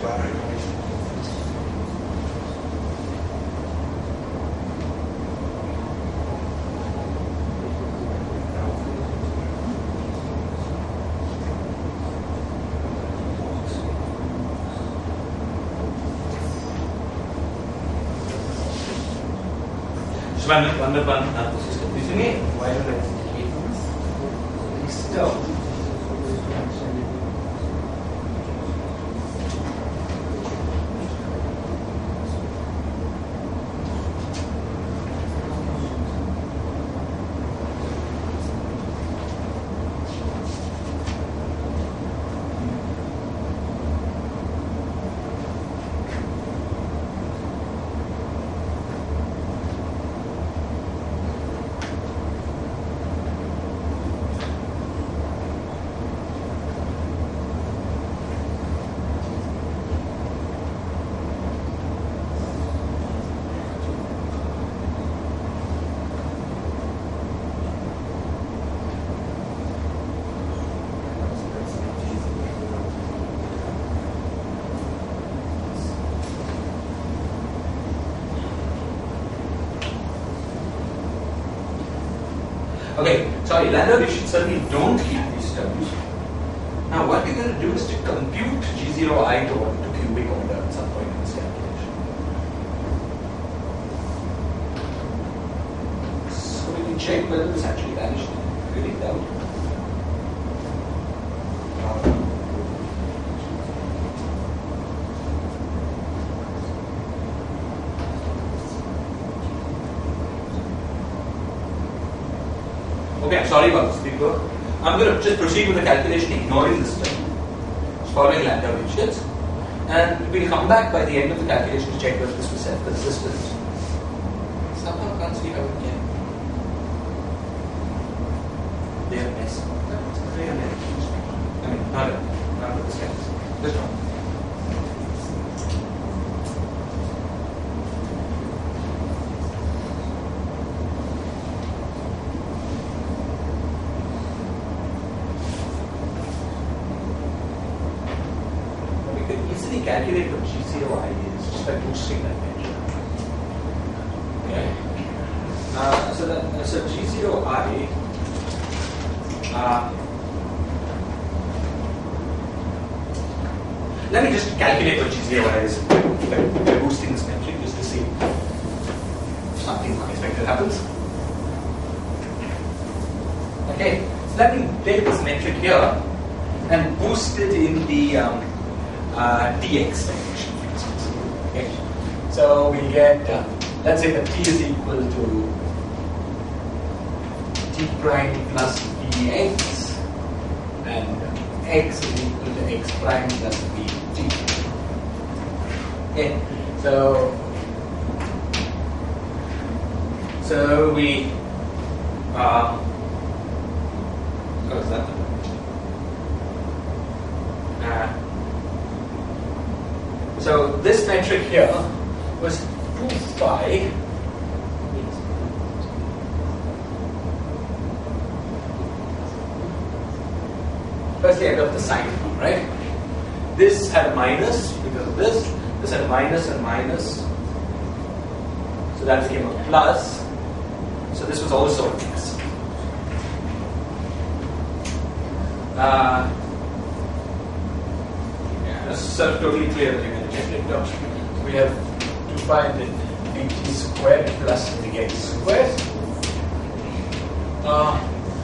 One minute, one minute, one minute. This is me. Why don't I stop? Okay, sorry, Landau, you should certainly don't keep these terms. Now, what we're going to do is to compute G zero I to, to cubic order at some point in this calculation. So we can check whether this actually vanished. Really doubt. Okay, I'm sorry about this, people. I'm going to just proceed with the calculation, ignoring this term, following Landau ratios, and we'll come back by the end of the calculation to check whether this was self-consistent. Somehow I can't see how it can. They are a mess. They are a mess. I mean, not a, not with this guy. Just one. Calculate what G zero I is just by boosting that measure. Okay. Uh, so that so G zero I uh, let me just calculate what G zero I is by, by boosting this metric just to see if something unexpected happens. Okay, so let me take this metric here and boost it in the um, Uh, dx direction, for instance. Okay. So we get, uh, let's say that t is equal to t prime plus dx, and x is equal to x prime plus bt. Okay. So, so we, uh, oh, is that the uh, So this metric here was two phi firstly I got the sign, right? This had a minus because of this, this had a minus and minus, so that became a plus, so this was also a x. Uh, yeah, this is sort of totally clear that you're going to check it out. We have to find the dt squared plus dx squared. Uh,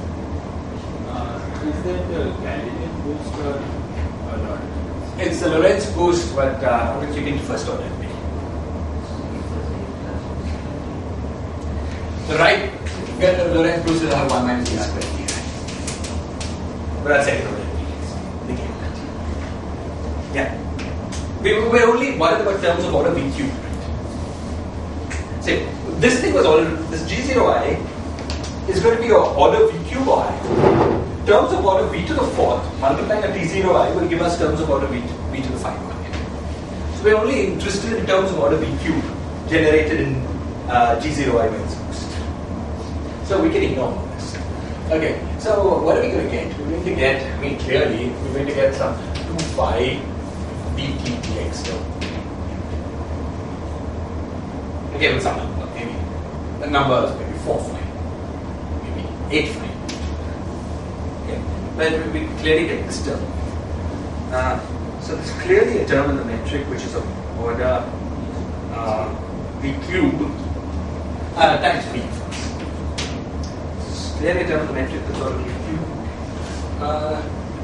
Uh, is that the candidate boost or, or not? It's the Lorentz boost, but uh, I'm going to check into first order. The right get the Lorentz boost will have one minus d squared d, right? But that's second order. Yeah. We were only worried about terms of order v cubed. Say, this thing was order, this g zero I is going to be order v cube I. Terms of order v to the fourth, multiplying a t zero I will give us terms of order v to, v to the five I. So we're only interested in terms of order v cube generated in uh, g zero I by this boost. So we can ignore this. Okay, so what are we going to get? We're going to get, I mean clearly, we're going to get some two phi B T dx term. Okay, with some number, maybe the number is maybe four five, maybe eight five. Okay, but we clearly get this term. Uh, so there's clearly a term in the metric which is of order uh, V cube uh, times V first. There's clearly a term in the metric that's order V cube. Uh,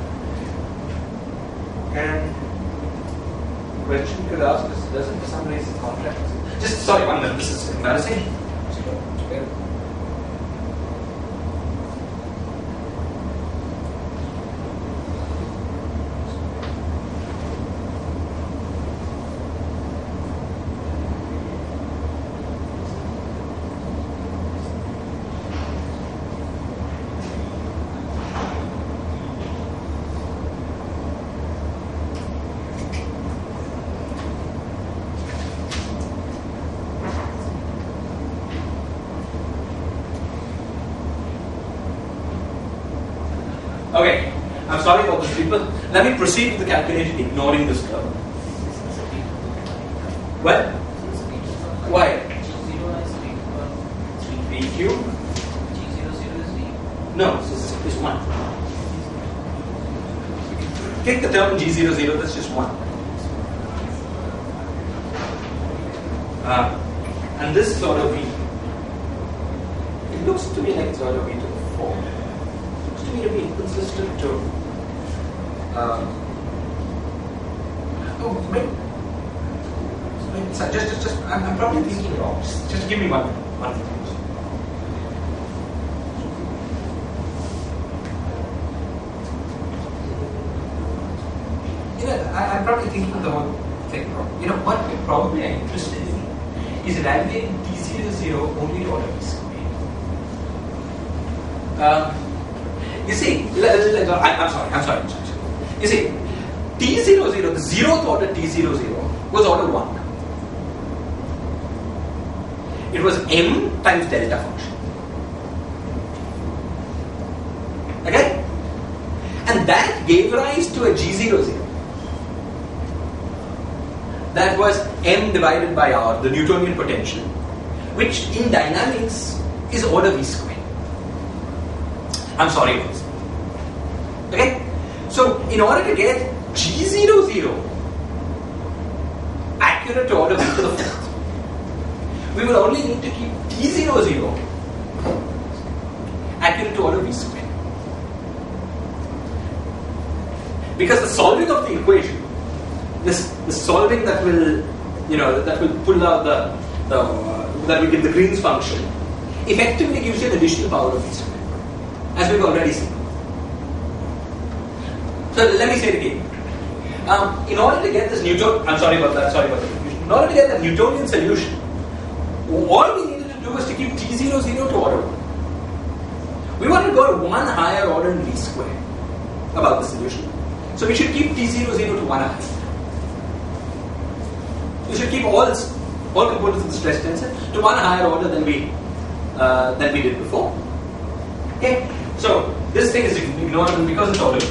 and question you could ask is, doesn't for some reason contract? Just sorry, one minute. This is embarrassing. Okay, I'm sorry about this, people. Let me proceed with the calculation ignoring this term. What? Why? V cube? No, this is one. Take the term G zero zero, that's just one. Uh, and this is order V. It looks to me like it's order V to the four. To be inconsistent to um, oh wait, wait sorry, just just just I'm, I'm probably thinking wrong. Just, just give me one one minute. You know, I, I'm probably thinking the whole thing wrong. You know what we probably are interested in is evaluating T zero zero only to order V squared. Um, You see, I, I'm sorry, I'm sorry, I'm sorry. You see, T zero zero, the zeroth order T zero zero was order one. It was M times delta function. Okay? And that gave rise to a G zero zero. That was M divided by R, the Newtonian potential, which in dynamics is order V squared. I'm sorry about this. Okay? So, in order to get G zero zero accurate to order V to the fourth, we will only need to keep T zero zero accurate to order V squared. Because the solving of the equation, this the solving that will, you know, that will pull out the, the uh, that will give the Green's function, effectively gives you an additional power of V squared. As we've already seen. So let me say it again. Um, in order to get this Newton, I'm sorry about that, sorry about the confusion. In order to get the Newtonian solution, all we needed to do was to keep T zero zero to order one. We want to go to one higher order in V squared about the solution. So we should keep T zero zero to one higher. We should keep all this, all components of the stress tensor to one higher order than we uh, than we did before. Okay, so this thing is ignorable because it's order V.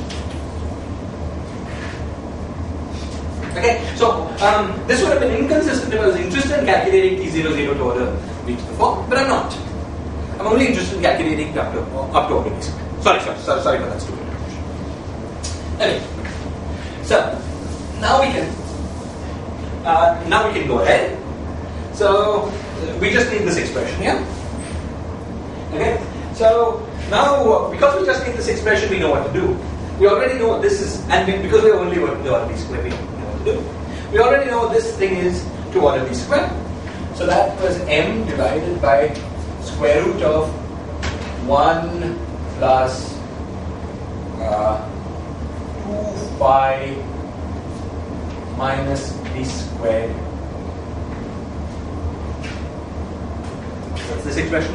Okay, so um, this would have been inconsistent if I was interested in calculating T zero zero to order V to the four, but I'm not. I'm only interested in calculating up to, up to order V squared. Sorry, sorry, sorry, sorry for that stupid confusion. Anyway, so now we can uh, now we can go ahead. So uh, we just need this expression here. Okay. So now, because we just need this expression, we know what to do. We already know what this is, and we, because we are only working to order V squared, we know what to do. We already know this thing is to order V squared. So that was M divided by square root of one plus uh, two phi minus V squared. What's this expression?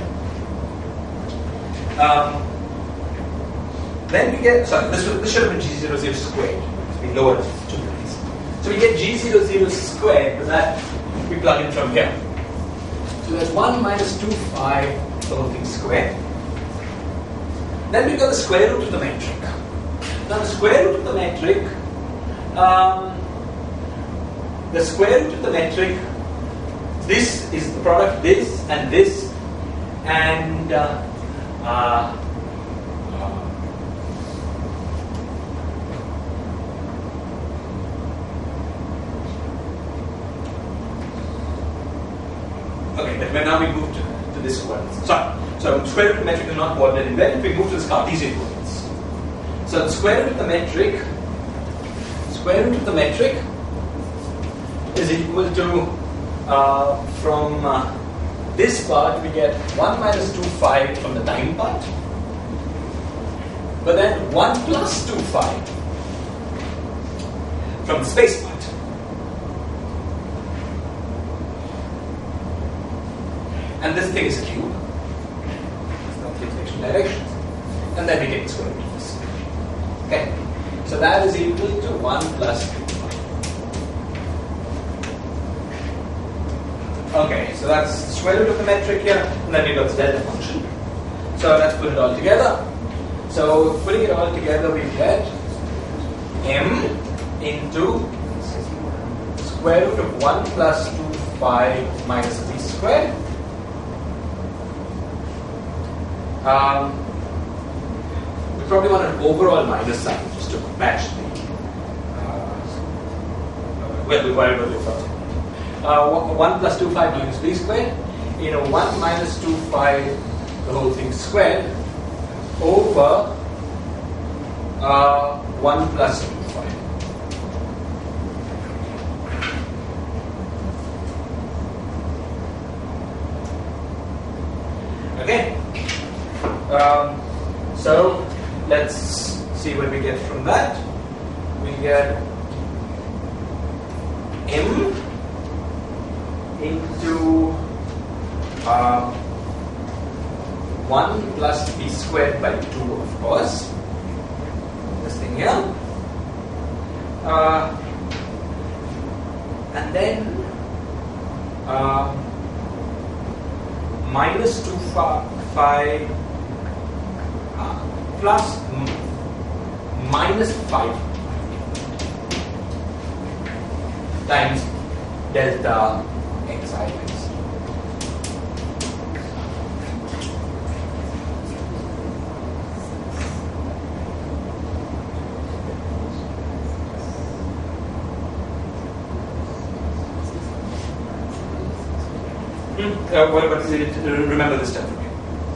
Um, then we get, sorry, this, this should have been G zero zero squared. We lowered it two degrees. So we get G zero zero squared, because that we plug in from here. So that's one minus two phi, the whole thing squared. Then we got the square root of the metric. Now the square root of the metric, um, the square root of the metric, this is the product this and this, and uh, uh, okay, but now we move to, to this coordinates. Sorry, so square root of the metric is not coordinate invariant. We move to this Cartesian coordinates. So the square root of the metric, square root of the metric is equal to uh, from uh, this part we get one minus two phi from the time part, but then one plus two phi from the space part. And this thing is a cube. It's not three dimensional directions. And then we get the square root of this. Okay. So that is equal to one plus two phi. Okay, so that's the square root of the metric here, and then we got the delta function. So let's put it all together. So putting it all together, we get m into square root of one plus two phi minus b squared. Um, we probably want an overall minus sign just to match the. Uh, well, we worry about it first. Uh, one plus two phi minus b squared. You know, one minus two phi, the whole thing squared, over uh, one plus two phi. Okay. Um, so let's see what we get from that. We get m into uh, one plus b squared by two, of course. This thing here. Uh, and then uh, minus two phi uh, plus m- minus five times delta x I x. Hmm. Uh, what about remember this term from here?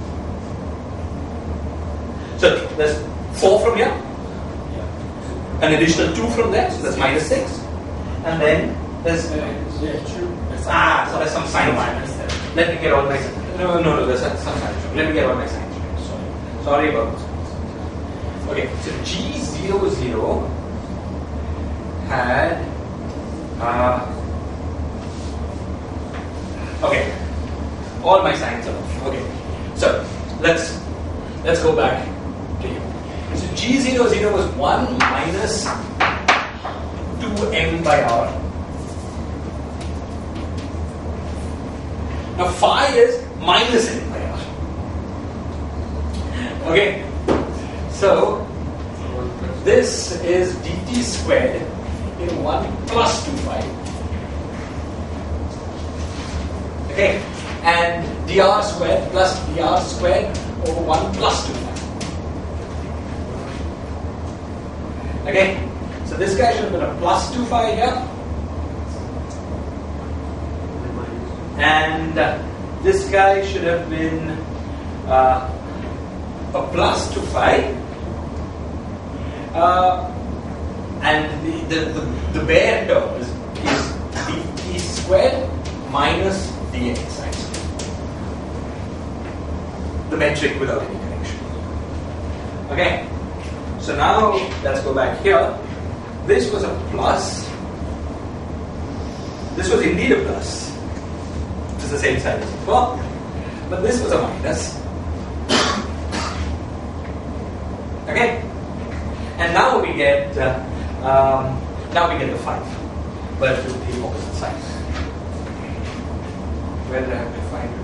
So there's four from here, an additional two from there, so that's minus six, and then there's ah, so there's some sign minus there. Let me get all my no no no there's some sign. Let me get all my signs. Sorry, sorry about this. Okay, so G zero zero had uh, okay, all my signs are off. Okay, so let's let's go back to you. So G zero zero was one minus two m by r. Now phi is minus n by r. Okay, so this is dt squared in one plus two phi. Okay, and dr squared plus dr squared over one plus two phi. Okay, so this guy should have been a plus two phi here. And uh, this guy should have been uh, a plus two phi. Uh, and the, the, the, the bare term is, is dt squared minus dx squared. The metric without any connection. Okay, so now let's go back here. This was a plus. This was indeed a plus. It's the same sign as before, but this was a minus. Okay, and now we get uh, um, now we get the five, but with the opposite sign. Where did I have to find it?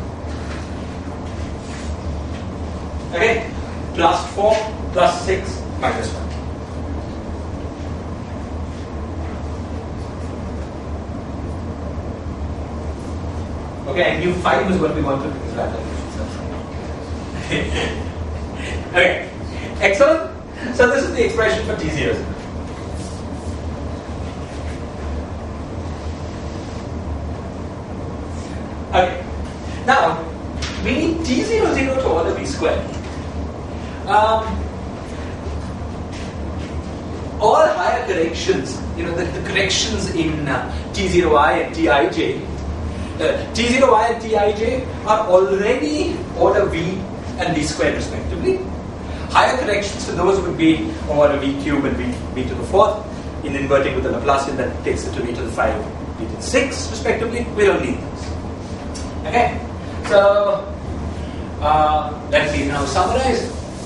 Yeah. Okay, plus four, plus six, minus one. Okay, I knew five is what we wanted to do, right? Okay, excellent. So this is the expression for T zero. Okay, now we need T zero zero to order B squared. Um, all higher corrections, you know, the, the corrections in uh, T zero I and T I J, uh, T zero I and T I J are already order V and V squared respectively. Higher corrections to those would be order V cube and V, V to the fourth. In inverting with the Laplacian, that takes it to V to the five, V to the six respectively. We don't need those. Okay, so uh, let me now summarize.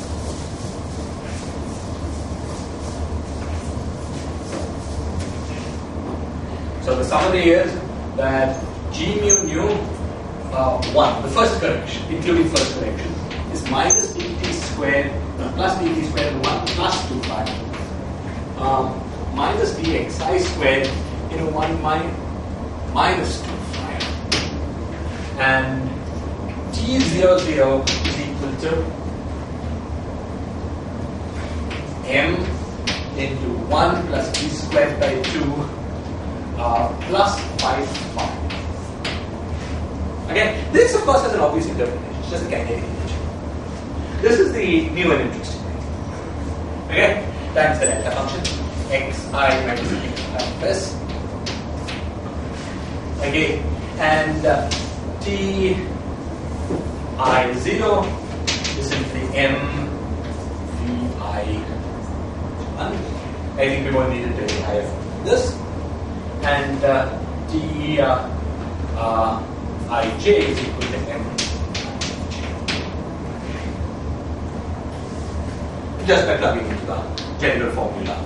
So the summary is that G mu nu uh, one, the first correction, including first correction, is minus dt squared uh, plus dt squared one plus two pi um, minus dxi squared into one mi minus two pi, and t zero zero is equal to m into one plus t squared by two uh, plus five pi. Again, this of course has an obvious interpretation. It's just a kinetic energy. This is the new and interesting thing. Okay, times the delta function xi minus x again, and uh, t I zero is simply m v I one. I think we won't need it to any higher from this, and uh, t uh, uh, ij is equal to m. Just by plugging into the general formula.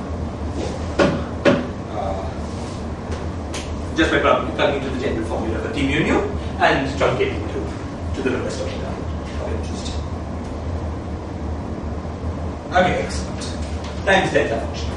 Uh, just by plugging, plugging into the general formula for T mu nu and truncating to, to the lowest order of interest. Okay, excellent. Times delta function.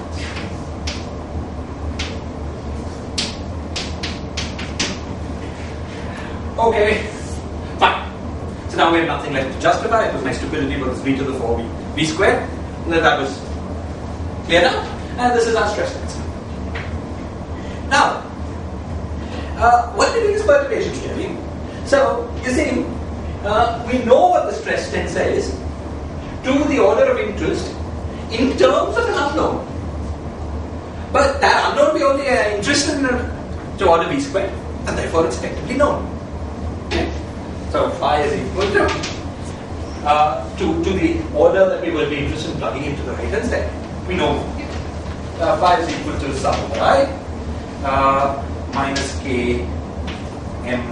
Okay, fine. So now we have nothing left to justify. It was my stupidity about this v to the four v, v squared. That was cleared out, and this is our stress tensor. Now, uh, what do we do is perturbation theory? So, you see, uh, we know what the stress tensor is to the order of interest in terms of an unknown. But that unknown we only are interested in uh, to order v squared, and therefore it's effectively known. Okay? So, phi is equal to Uh, to, to the order that we will be interested in plugging into the right hand side. We know uh, phi is equal to sum over I uh, minus k m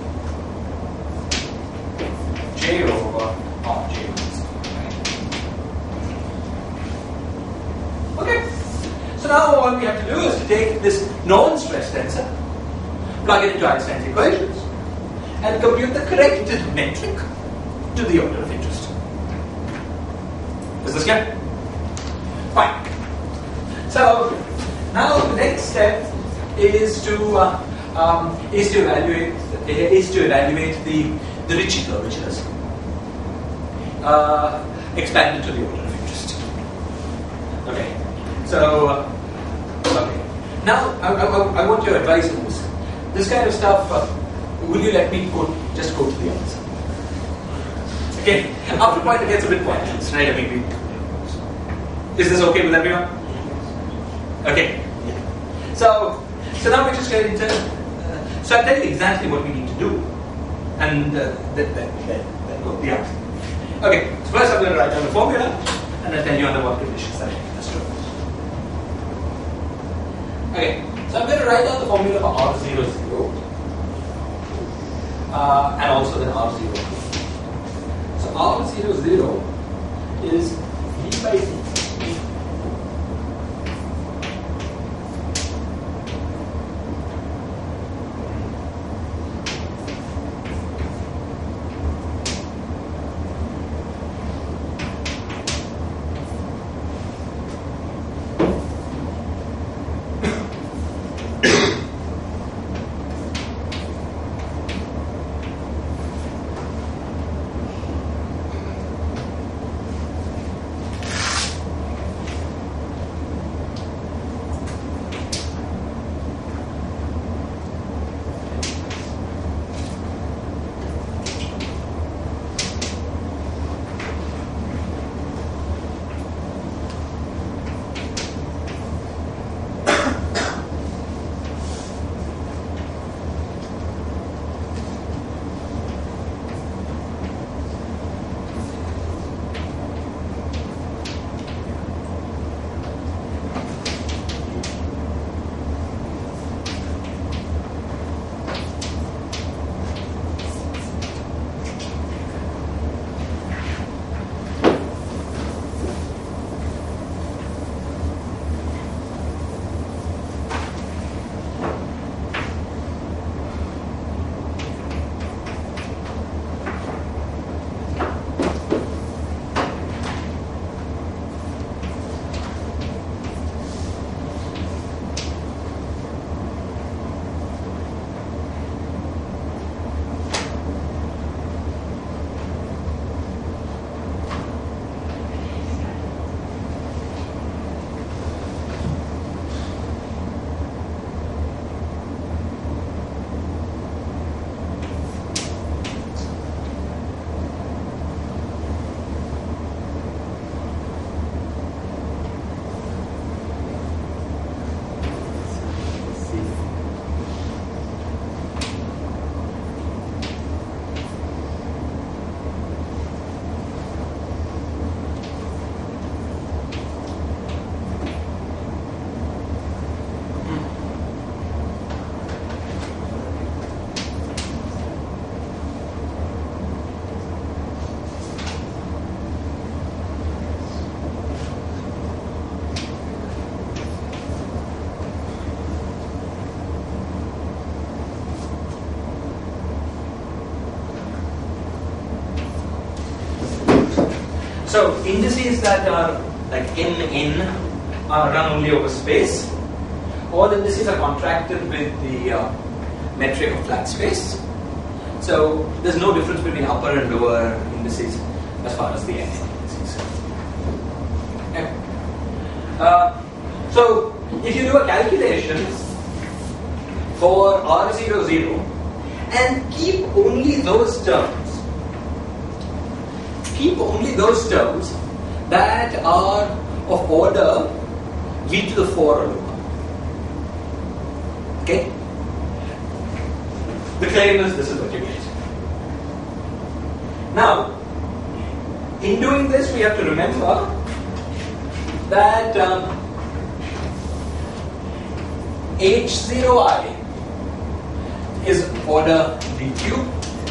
j over r j. Okay, so now all we have to do is to take this known stress tensor, plug it into Einstein's equations, and compute the corrected metric to the order of interest. Is this clear? Fine. So now the next step is to uh, um, is to evaluate is to evaluate the the Ricci curvatures uh, expanded to the order of interest. Okay. So uh, okay. Now I, I, I want your advice on this. This kind of stuff. Uh, will you let me go just go to the answer? Okay, after a point it gets a bit pointless, right? I mean, we, is this okay with everyone? Okay. So, so now we're just going to. Uh, so I'll tell you exactly what we need to do, and uh, then, then, then, then go the answer. Okay. So first I'm going to write down the formula, and I'll tell you under what conditions that is true. Okay. So I'm going to write down the formula for R zero zero, uh, and also then R zero. So R zero zero is V by D. So indices that are like M N are run only over space. All indices are contracted with the uh, metric of flat space. So there's no difference between upper and lower indices as far as the N indices. Okay. Uh, so if you do a calculation for R zero zero and keep only those terms, keep only those terms that are of order V to the four or lower. Okay? The claim is this is what you get. Now, in doing this, we have to remember that um, H zero I is order V cube.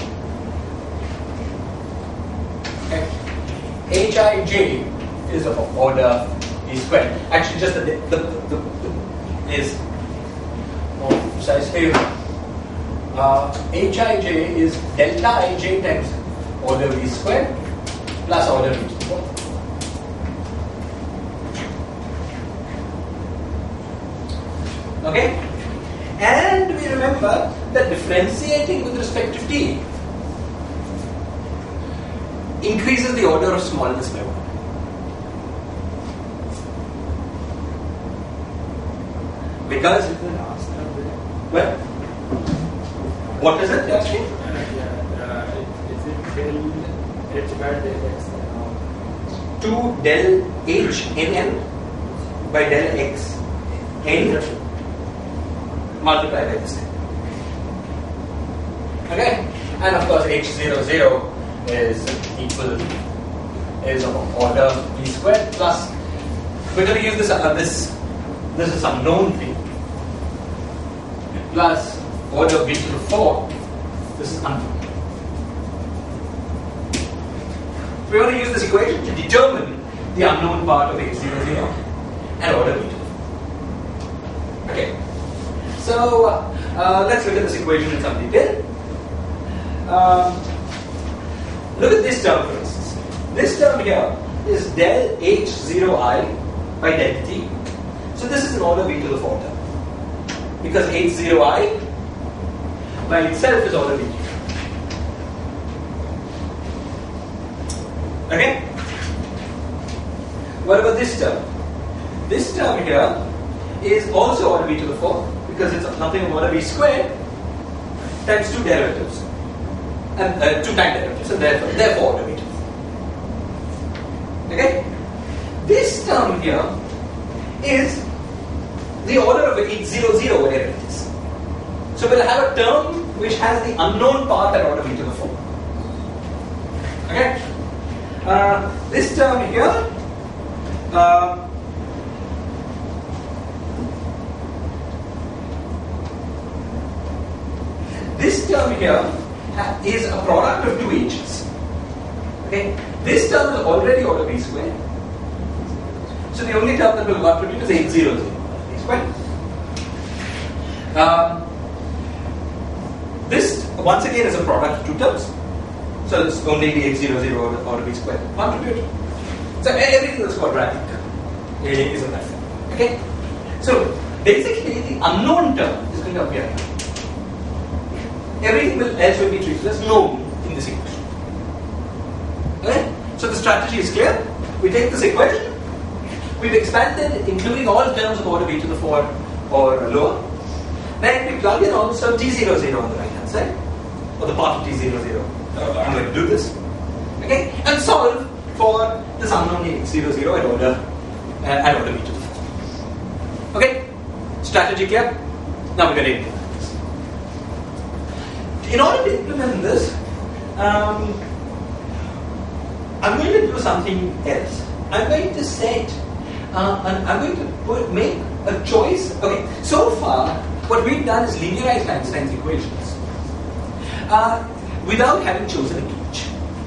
Okay. Hij is of order V squared. Actually, just the the, the, the is more precisely. Uh, Hij is delta Ij times order V squared plus order V to the fourth. Okay? And we remember that differentiating with respect to t increases the order of smallness by one. Because, well, what is it actually? Uh, is it del h by del x? two del h nn by del x n multiplied by this thing. Okay? And of course H zero zero is equal, is of order V squared plus, we're going to use this, uh, this, this is some known thing, plus order V to the four, this is unknown. We want to use this equation to determine the unknown part of H zero zero and order V to the four. Okay. So uh, uh, let's look at this equation in some detail. Um, look at this term for instance. This term here is del H zero I by del t. So this is an order V to the four term. Because H zero I by itself is order V. Okay? What about this term? This term here is also order V to the four because it's nothing of order V squared times two derivatives and uh, two time derivatives and therefore, therefore order V to the four. Okay? This term here is the order of H zero zero whatever it is. So we'll have a term which has the unknown part at order V to the four. Okay? Uh, this term here uh, this term here is a product of two H's. Okay? This term is already order V squared. So the only term that will contribute is H zero zero. V squared. Um, this once again is a product of two terms. So it's only the H zero zero order, order V squared contribute. So everything that's quadratic is in that form. Okay? So basically the unknown term is going to appear here. Everything will, else will be treated as known in this equation. Okay? So the strategy is clear. We take this equation, we've expanded including all terms of order V to the four or lower. Then we plug in also T zero zero on the right hand side, or the part of T zero zero. I'm going to do this. Okay? And solve for this unknown H zero zero at order, uh, at order V to the four. Okay? Strategy clear? Now we're going to implement this. In order to implement this, um, I'm going to do something else. I'm going to set, uh, and I'm going to put, make a choice. Okay, so far, what we've done is linearized Einstein's equations uh, without having chosen a gauge.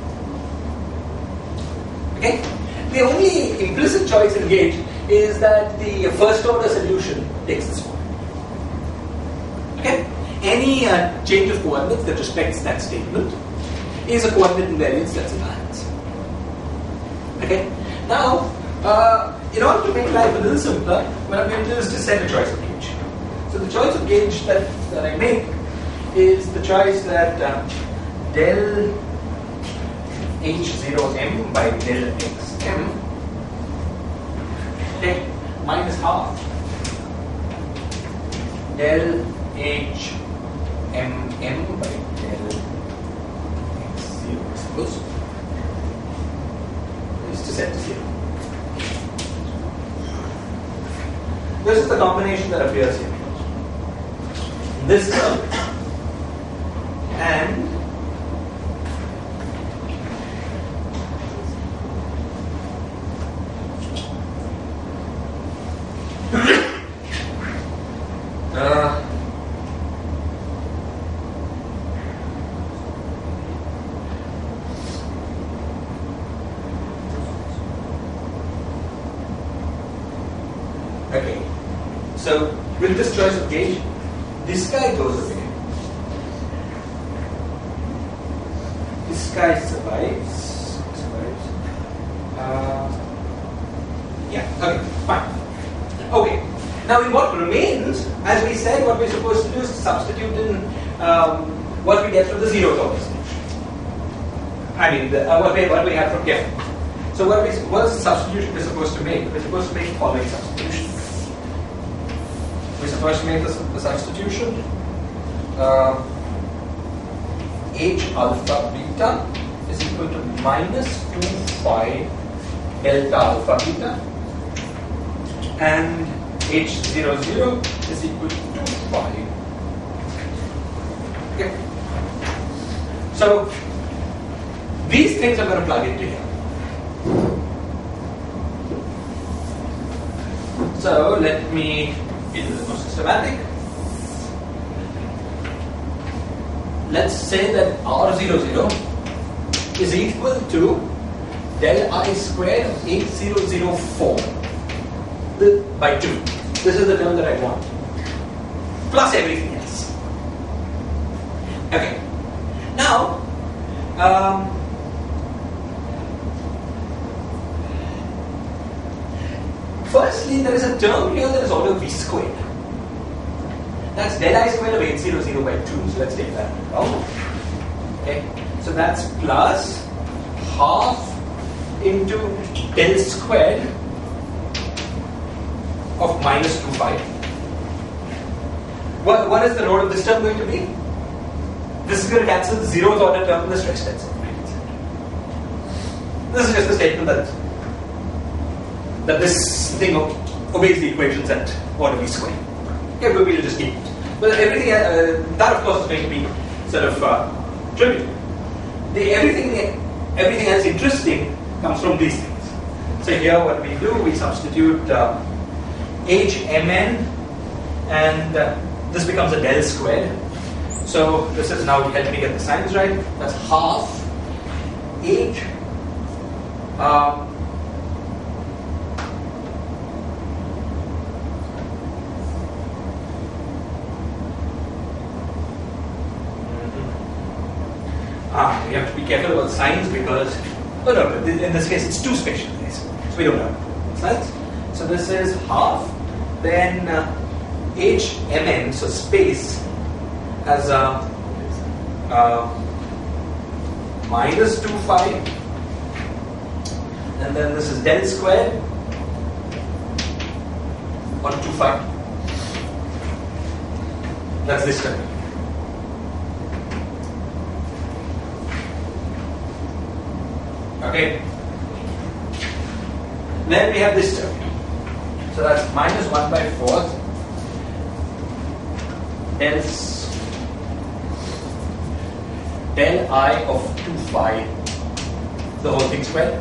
Okay? The only implicit choice in gauge is that the first order solution takes this form. Okay? Any uh, change of coordinates that respects that statement is a coordinate invariance that's in our hands. Okay. Now, uh, in order to make life a little simpler, what I'm going to do is to set a choice of gauge. So the choice of gauge that, that I make is the choice that uh, del H zero M by del X M, okay, minus half del H M M by del X zero, I suppose, is to set to zero. This is the combination that appears here. This term and uh, okay. So with this choice of gauge, this guy goes away. This guy survives. Survives. Uh, yeah. Okay. Fine. Okay. Now, in what remains, as we said, what we're supposed to do is to substitute in um, what we get from the zeroth order solution. I mean, the, uh, what we what we have from here. So, what we what is the substitution we're supposed to make? We're supposed to make the following substitution. We're supposed to make this, the substitution uh, H alpha beta is equal to minus two phi delta alpha beta, and H zero zero is equal to two phi. Okay. So these things I'm going to plug into here. So let me be a little more systematic. Let's say that R zero zero is equal to del I squared of eight zero zero four by two. This is the term that I want, plus everything else. Okay. Now, um, firstly, there is a term here that is order v squared. That's del I squared of eight zero zero by two. So let's take that down. Okay. So that's plus half into del squared of minus two phi. What, what is the root of this term going to be? This is going to cancel the zeroth order term in the stress tensor. This is just a statement that that this thing obeys the equations at order v squared. Okay, but we'll just keep it. But everything uh, that of course is going to be sort of uh, trivial. The everything everything else interesting comes from these things. So here, what we do, we substitute Uh, H M N, and uh, this becomes a del squared. So this is now, help me get the signs right. That's half H uh, ah, we have to be careful about signs because, oh no, in this case it's two spatial things, so we don't have signs. So this is half. Then uh, H M N, so space, as a uh, minus two phi, and then this is del squared on two phi. That's this term. Okay. Then we have this term. So that's minus one by fourth del, del I of two phi, the whole thing squared.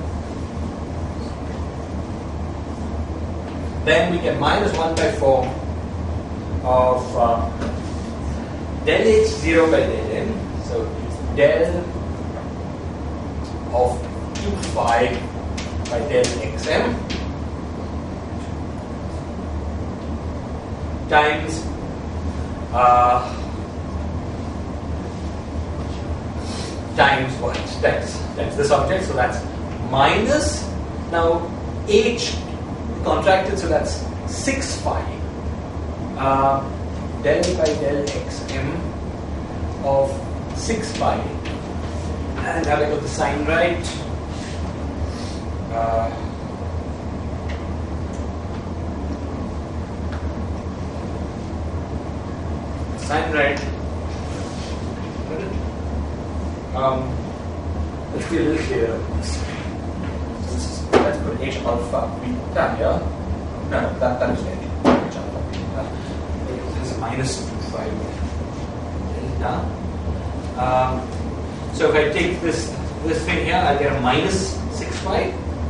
Then we get minus one by four of uh, del H zero by del M. So del of two phi by del X M times uh, times what? Times, times this object. So that's minus Now H contracted, so that's six phi uh, del by del xm of six phi. And have I got the sign right? Uh, sign right. Um, let's be a little clearer. Let's put H alpha beta here. No, no, that, that is right. H alpha beta. This is minus two phi delta. Um, so if I take this this thing here, I'll get a minus six phi.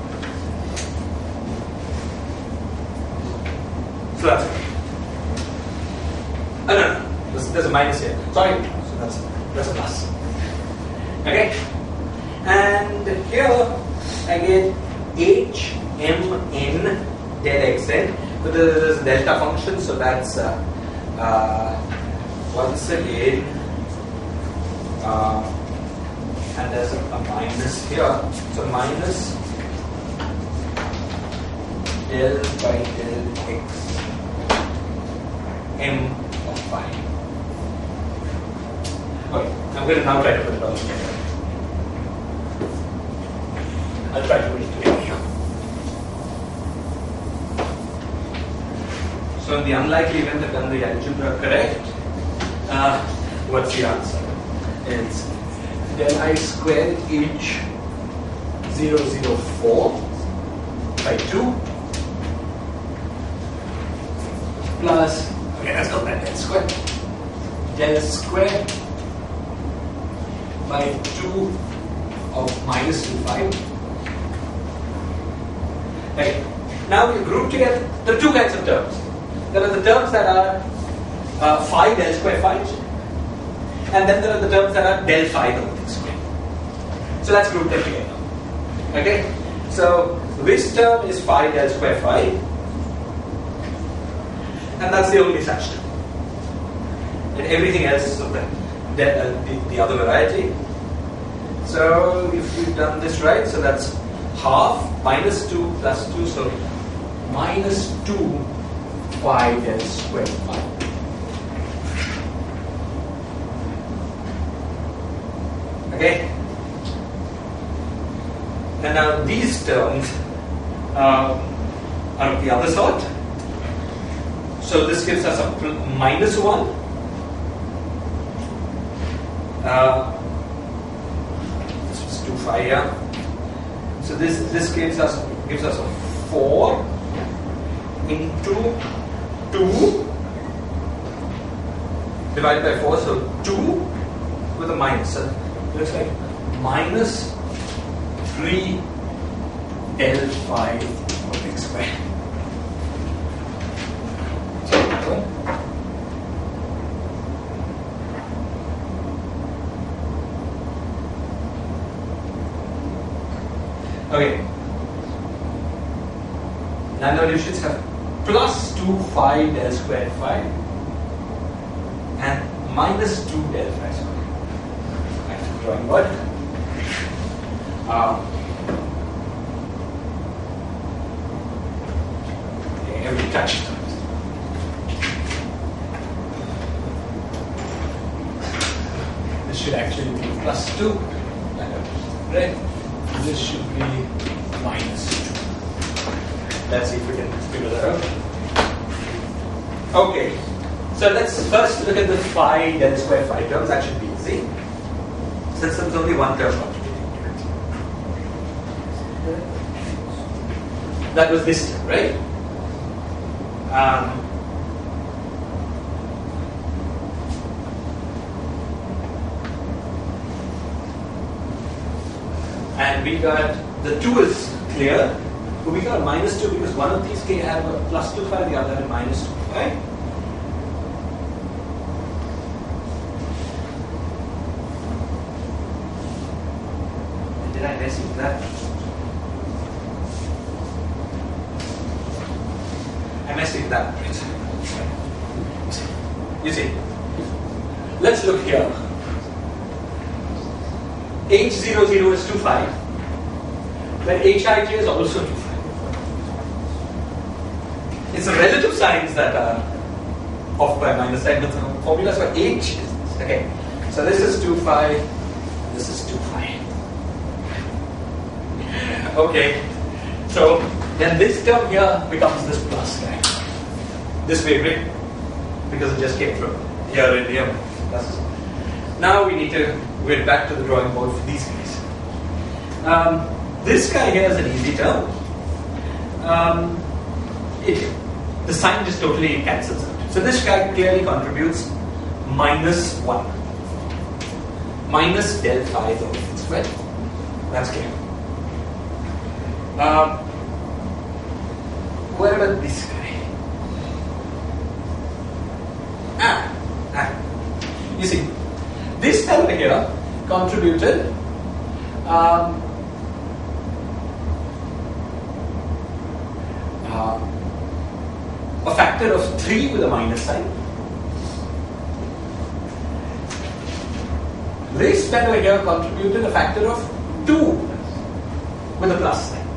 So that's it. Oh, no, no. There's, there's a minus here. Sorry. So that's that's a plus. Okay. And here I get H M N del xn. So there's a delta function, so that's uh, uh, once again, uh, and there's a, a minus here. So minus del by del x m of phi. Okay, I'm going to now try to put it all together. I'll try to put it together. So in the unlikely event I've done the algebra correct, uh, what's the answer? It's del I squared h zero zero four by two plus, okay, that's not that del squared, del squared by two of minus two phi. Okay. Now we group together. There are two kinds of terms. There are the terms that are uh, phi del square phi, and then there are the terms that are del phi the whole thing square. So let's group them together. Okay. So this term is phi del square phi, and that's the only such term. And everything else is of the, the, uh, the, the other variety. So if we've done this right, so that's half minus two plus two, so minus two phi del square phi. Okay? And now these terms uh, are of the other sort. So this gives us a minus one. Uh, this was two phi here. So this this gives us gives us a four into two divided by four, so two with a minus. So it looks like minus three del phi of x squared. Okay. Nanolutions have plus two phi del squared phi and minus two del phi squared. I'm drawing what? Um, okay, every touch. This should actually be plus two. Right? This should be minus two. Let's see if we can figure that out. Okay, so let's first look at the phi del square phi terms. That should be easy, since there's only one term contributing to it. That was this term, right? Um, and we got the two is clear, but we got a minus two because one of these can have a plus two phi, the other had minus two phi. Did I mess with that? I messed with that. You see, let's look here. H zero zero is two phi. then Hij is also two phi. It's the relative signs that are off by minus sign, but the formulas for H is this. Okay, so this is two phi, this is two phi. Okay, so then this term here becomes this plus guy. This way, right? Because it just came from here and here. Plus. Now we need to get back to the drawing board for these guys. Um, this guy here is an easy term. Um, it, the sign just totally cancels out. So this guy clearly contributes minus one. Minus del phi of x squared. That's clear. Um, what about this guy? Ah, ah. You see, this term here contributed um, uh, a factor of three with a minus sign. This term here contributed a factor of two with a plus sign.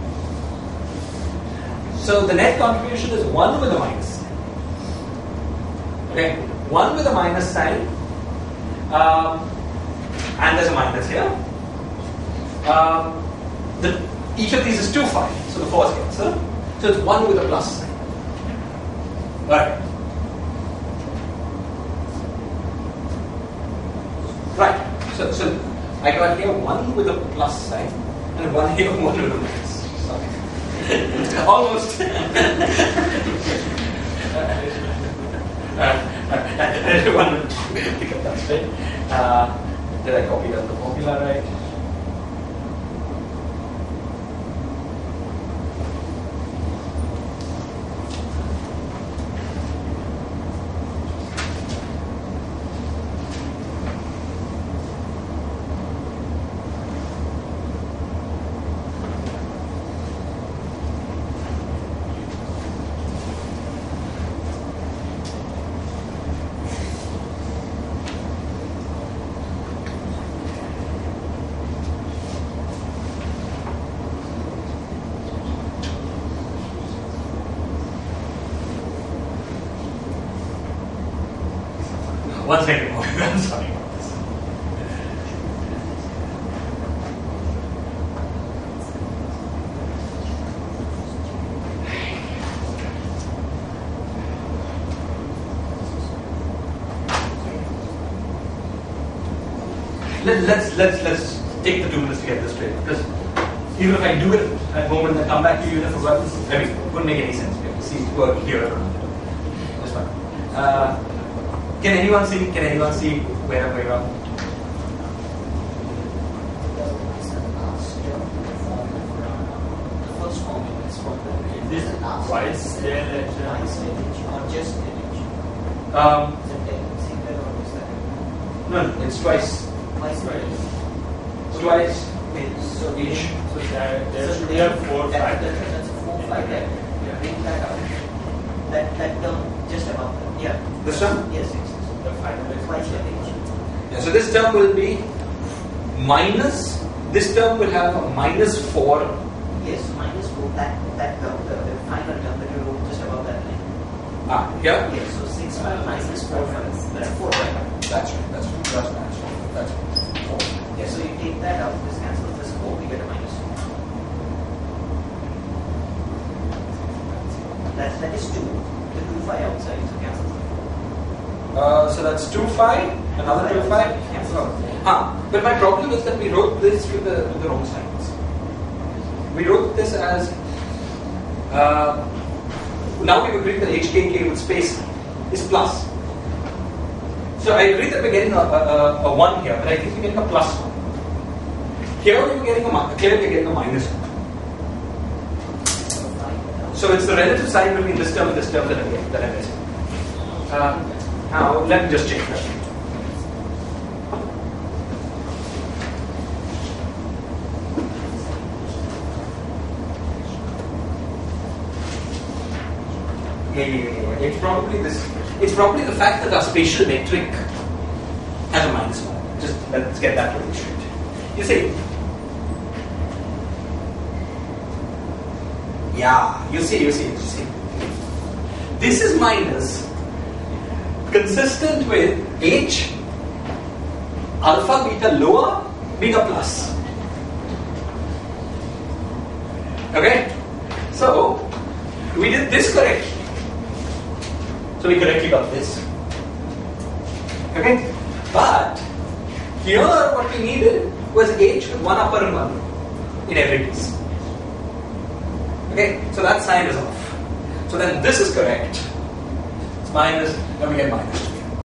So the net contribution is one with a minus sign. Okay, one with a minus sign, um, and there's a minus here. Um, the, each of these is two phi, so the fours cancel. So it's one with a plus sign. Right. Right. So, so I got here one with a plus sign, and one here, one with a minus. Sorry. Almost. uh, Everyone pick up that straight. Uh, did I copy down the formula right? One second more. I'm sorry about this. Let, let's let's let's take the two minutes to get this straight, because even if I do it at home and then come back to you and I forgot this, I mean, it wouldn't make any sense. We have to see it work here. That's fine. Uh, Can anyone see? Can anyone see where I'm going on? The first formula is from the This twice del H. minus del H or just del H. Um, Is it del single or is that no, no, it's twice. twice? Twice. Twice. Okay, so Each. So there, there so should be then a four that, five. that, that's a four five there. Yeah. Bring that out. That that term just above that. Yeah. This one? Yes, yes. yes. The final Twice del H. Yeah, so this term will be minus. This term will have a minus four. Yes, minus four. That that term, the, the final term that you wrote just above that line. Ah, here. Yes. So six five minus four five. That's four five. That's right. That's right. That's right. That's right. Four. Yeah. So you take that out. This cancels this four. We get a minus four. That that is two. The two phi outside. So cancels the four. Uh, so that's two phi. Another two phi. Ah, but my problem is that we wrote this with the with the wrong signs. We wrote this as. Uh, now we've agreed that H K K with space is plus. So I agree that we're getting a, a, a one here, but I think we're getting a plus one. Here we're getting a mi- clearly we're getting a minus one. So it's the relative sign between this term and this term that I get that I missed. Uh, now let me just check that. Yeah, yeah, yeah, yeah. It's probably this. It's probably the fact that our spatial metric has a minus one. Just let's get that really straight. You see, Yeah, you see, you see, you see. This is minus consistent with H, alpha, beta lower, beta plus. Okay? So, we did this correctly. So we correctly got this. Okay? But, here what we needed was H with one upper and one lower in every case. Okay? So that sign is off. So then this is correct. It's minus, and we get minus two.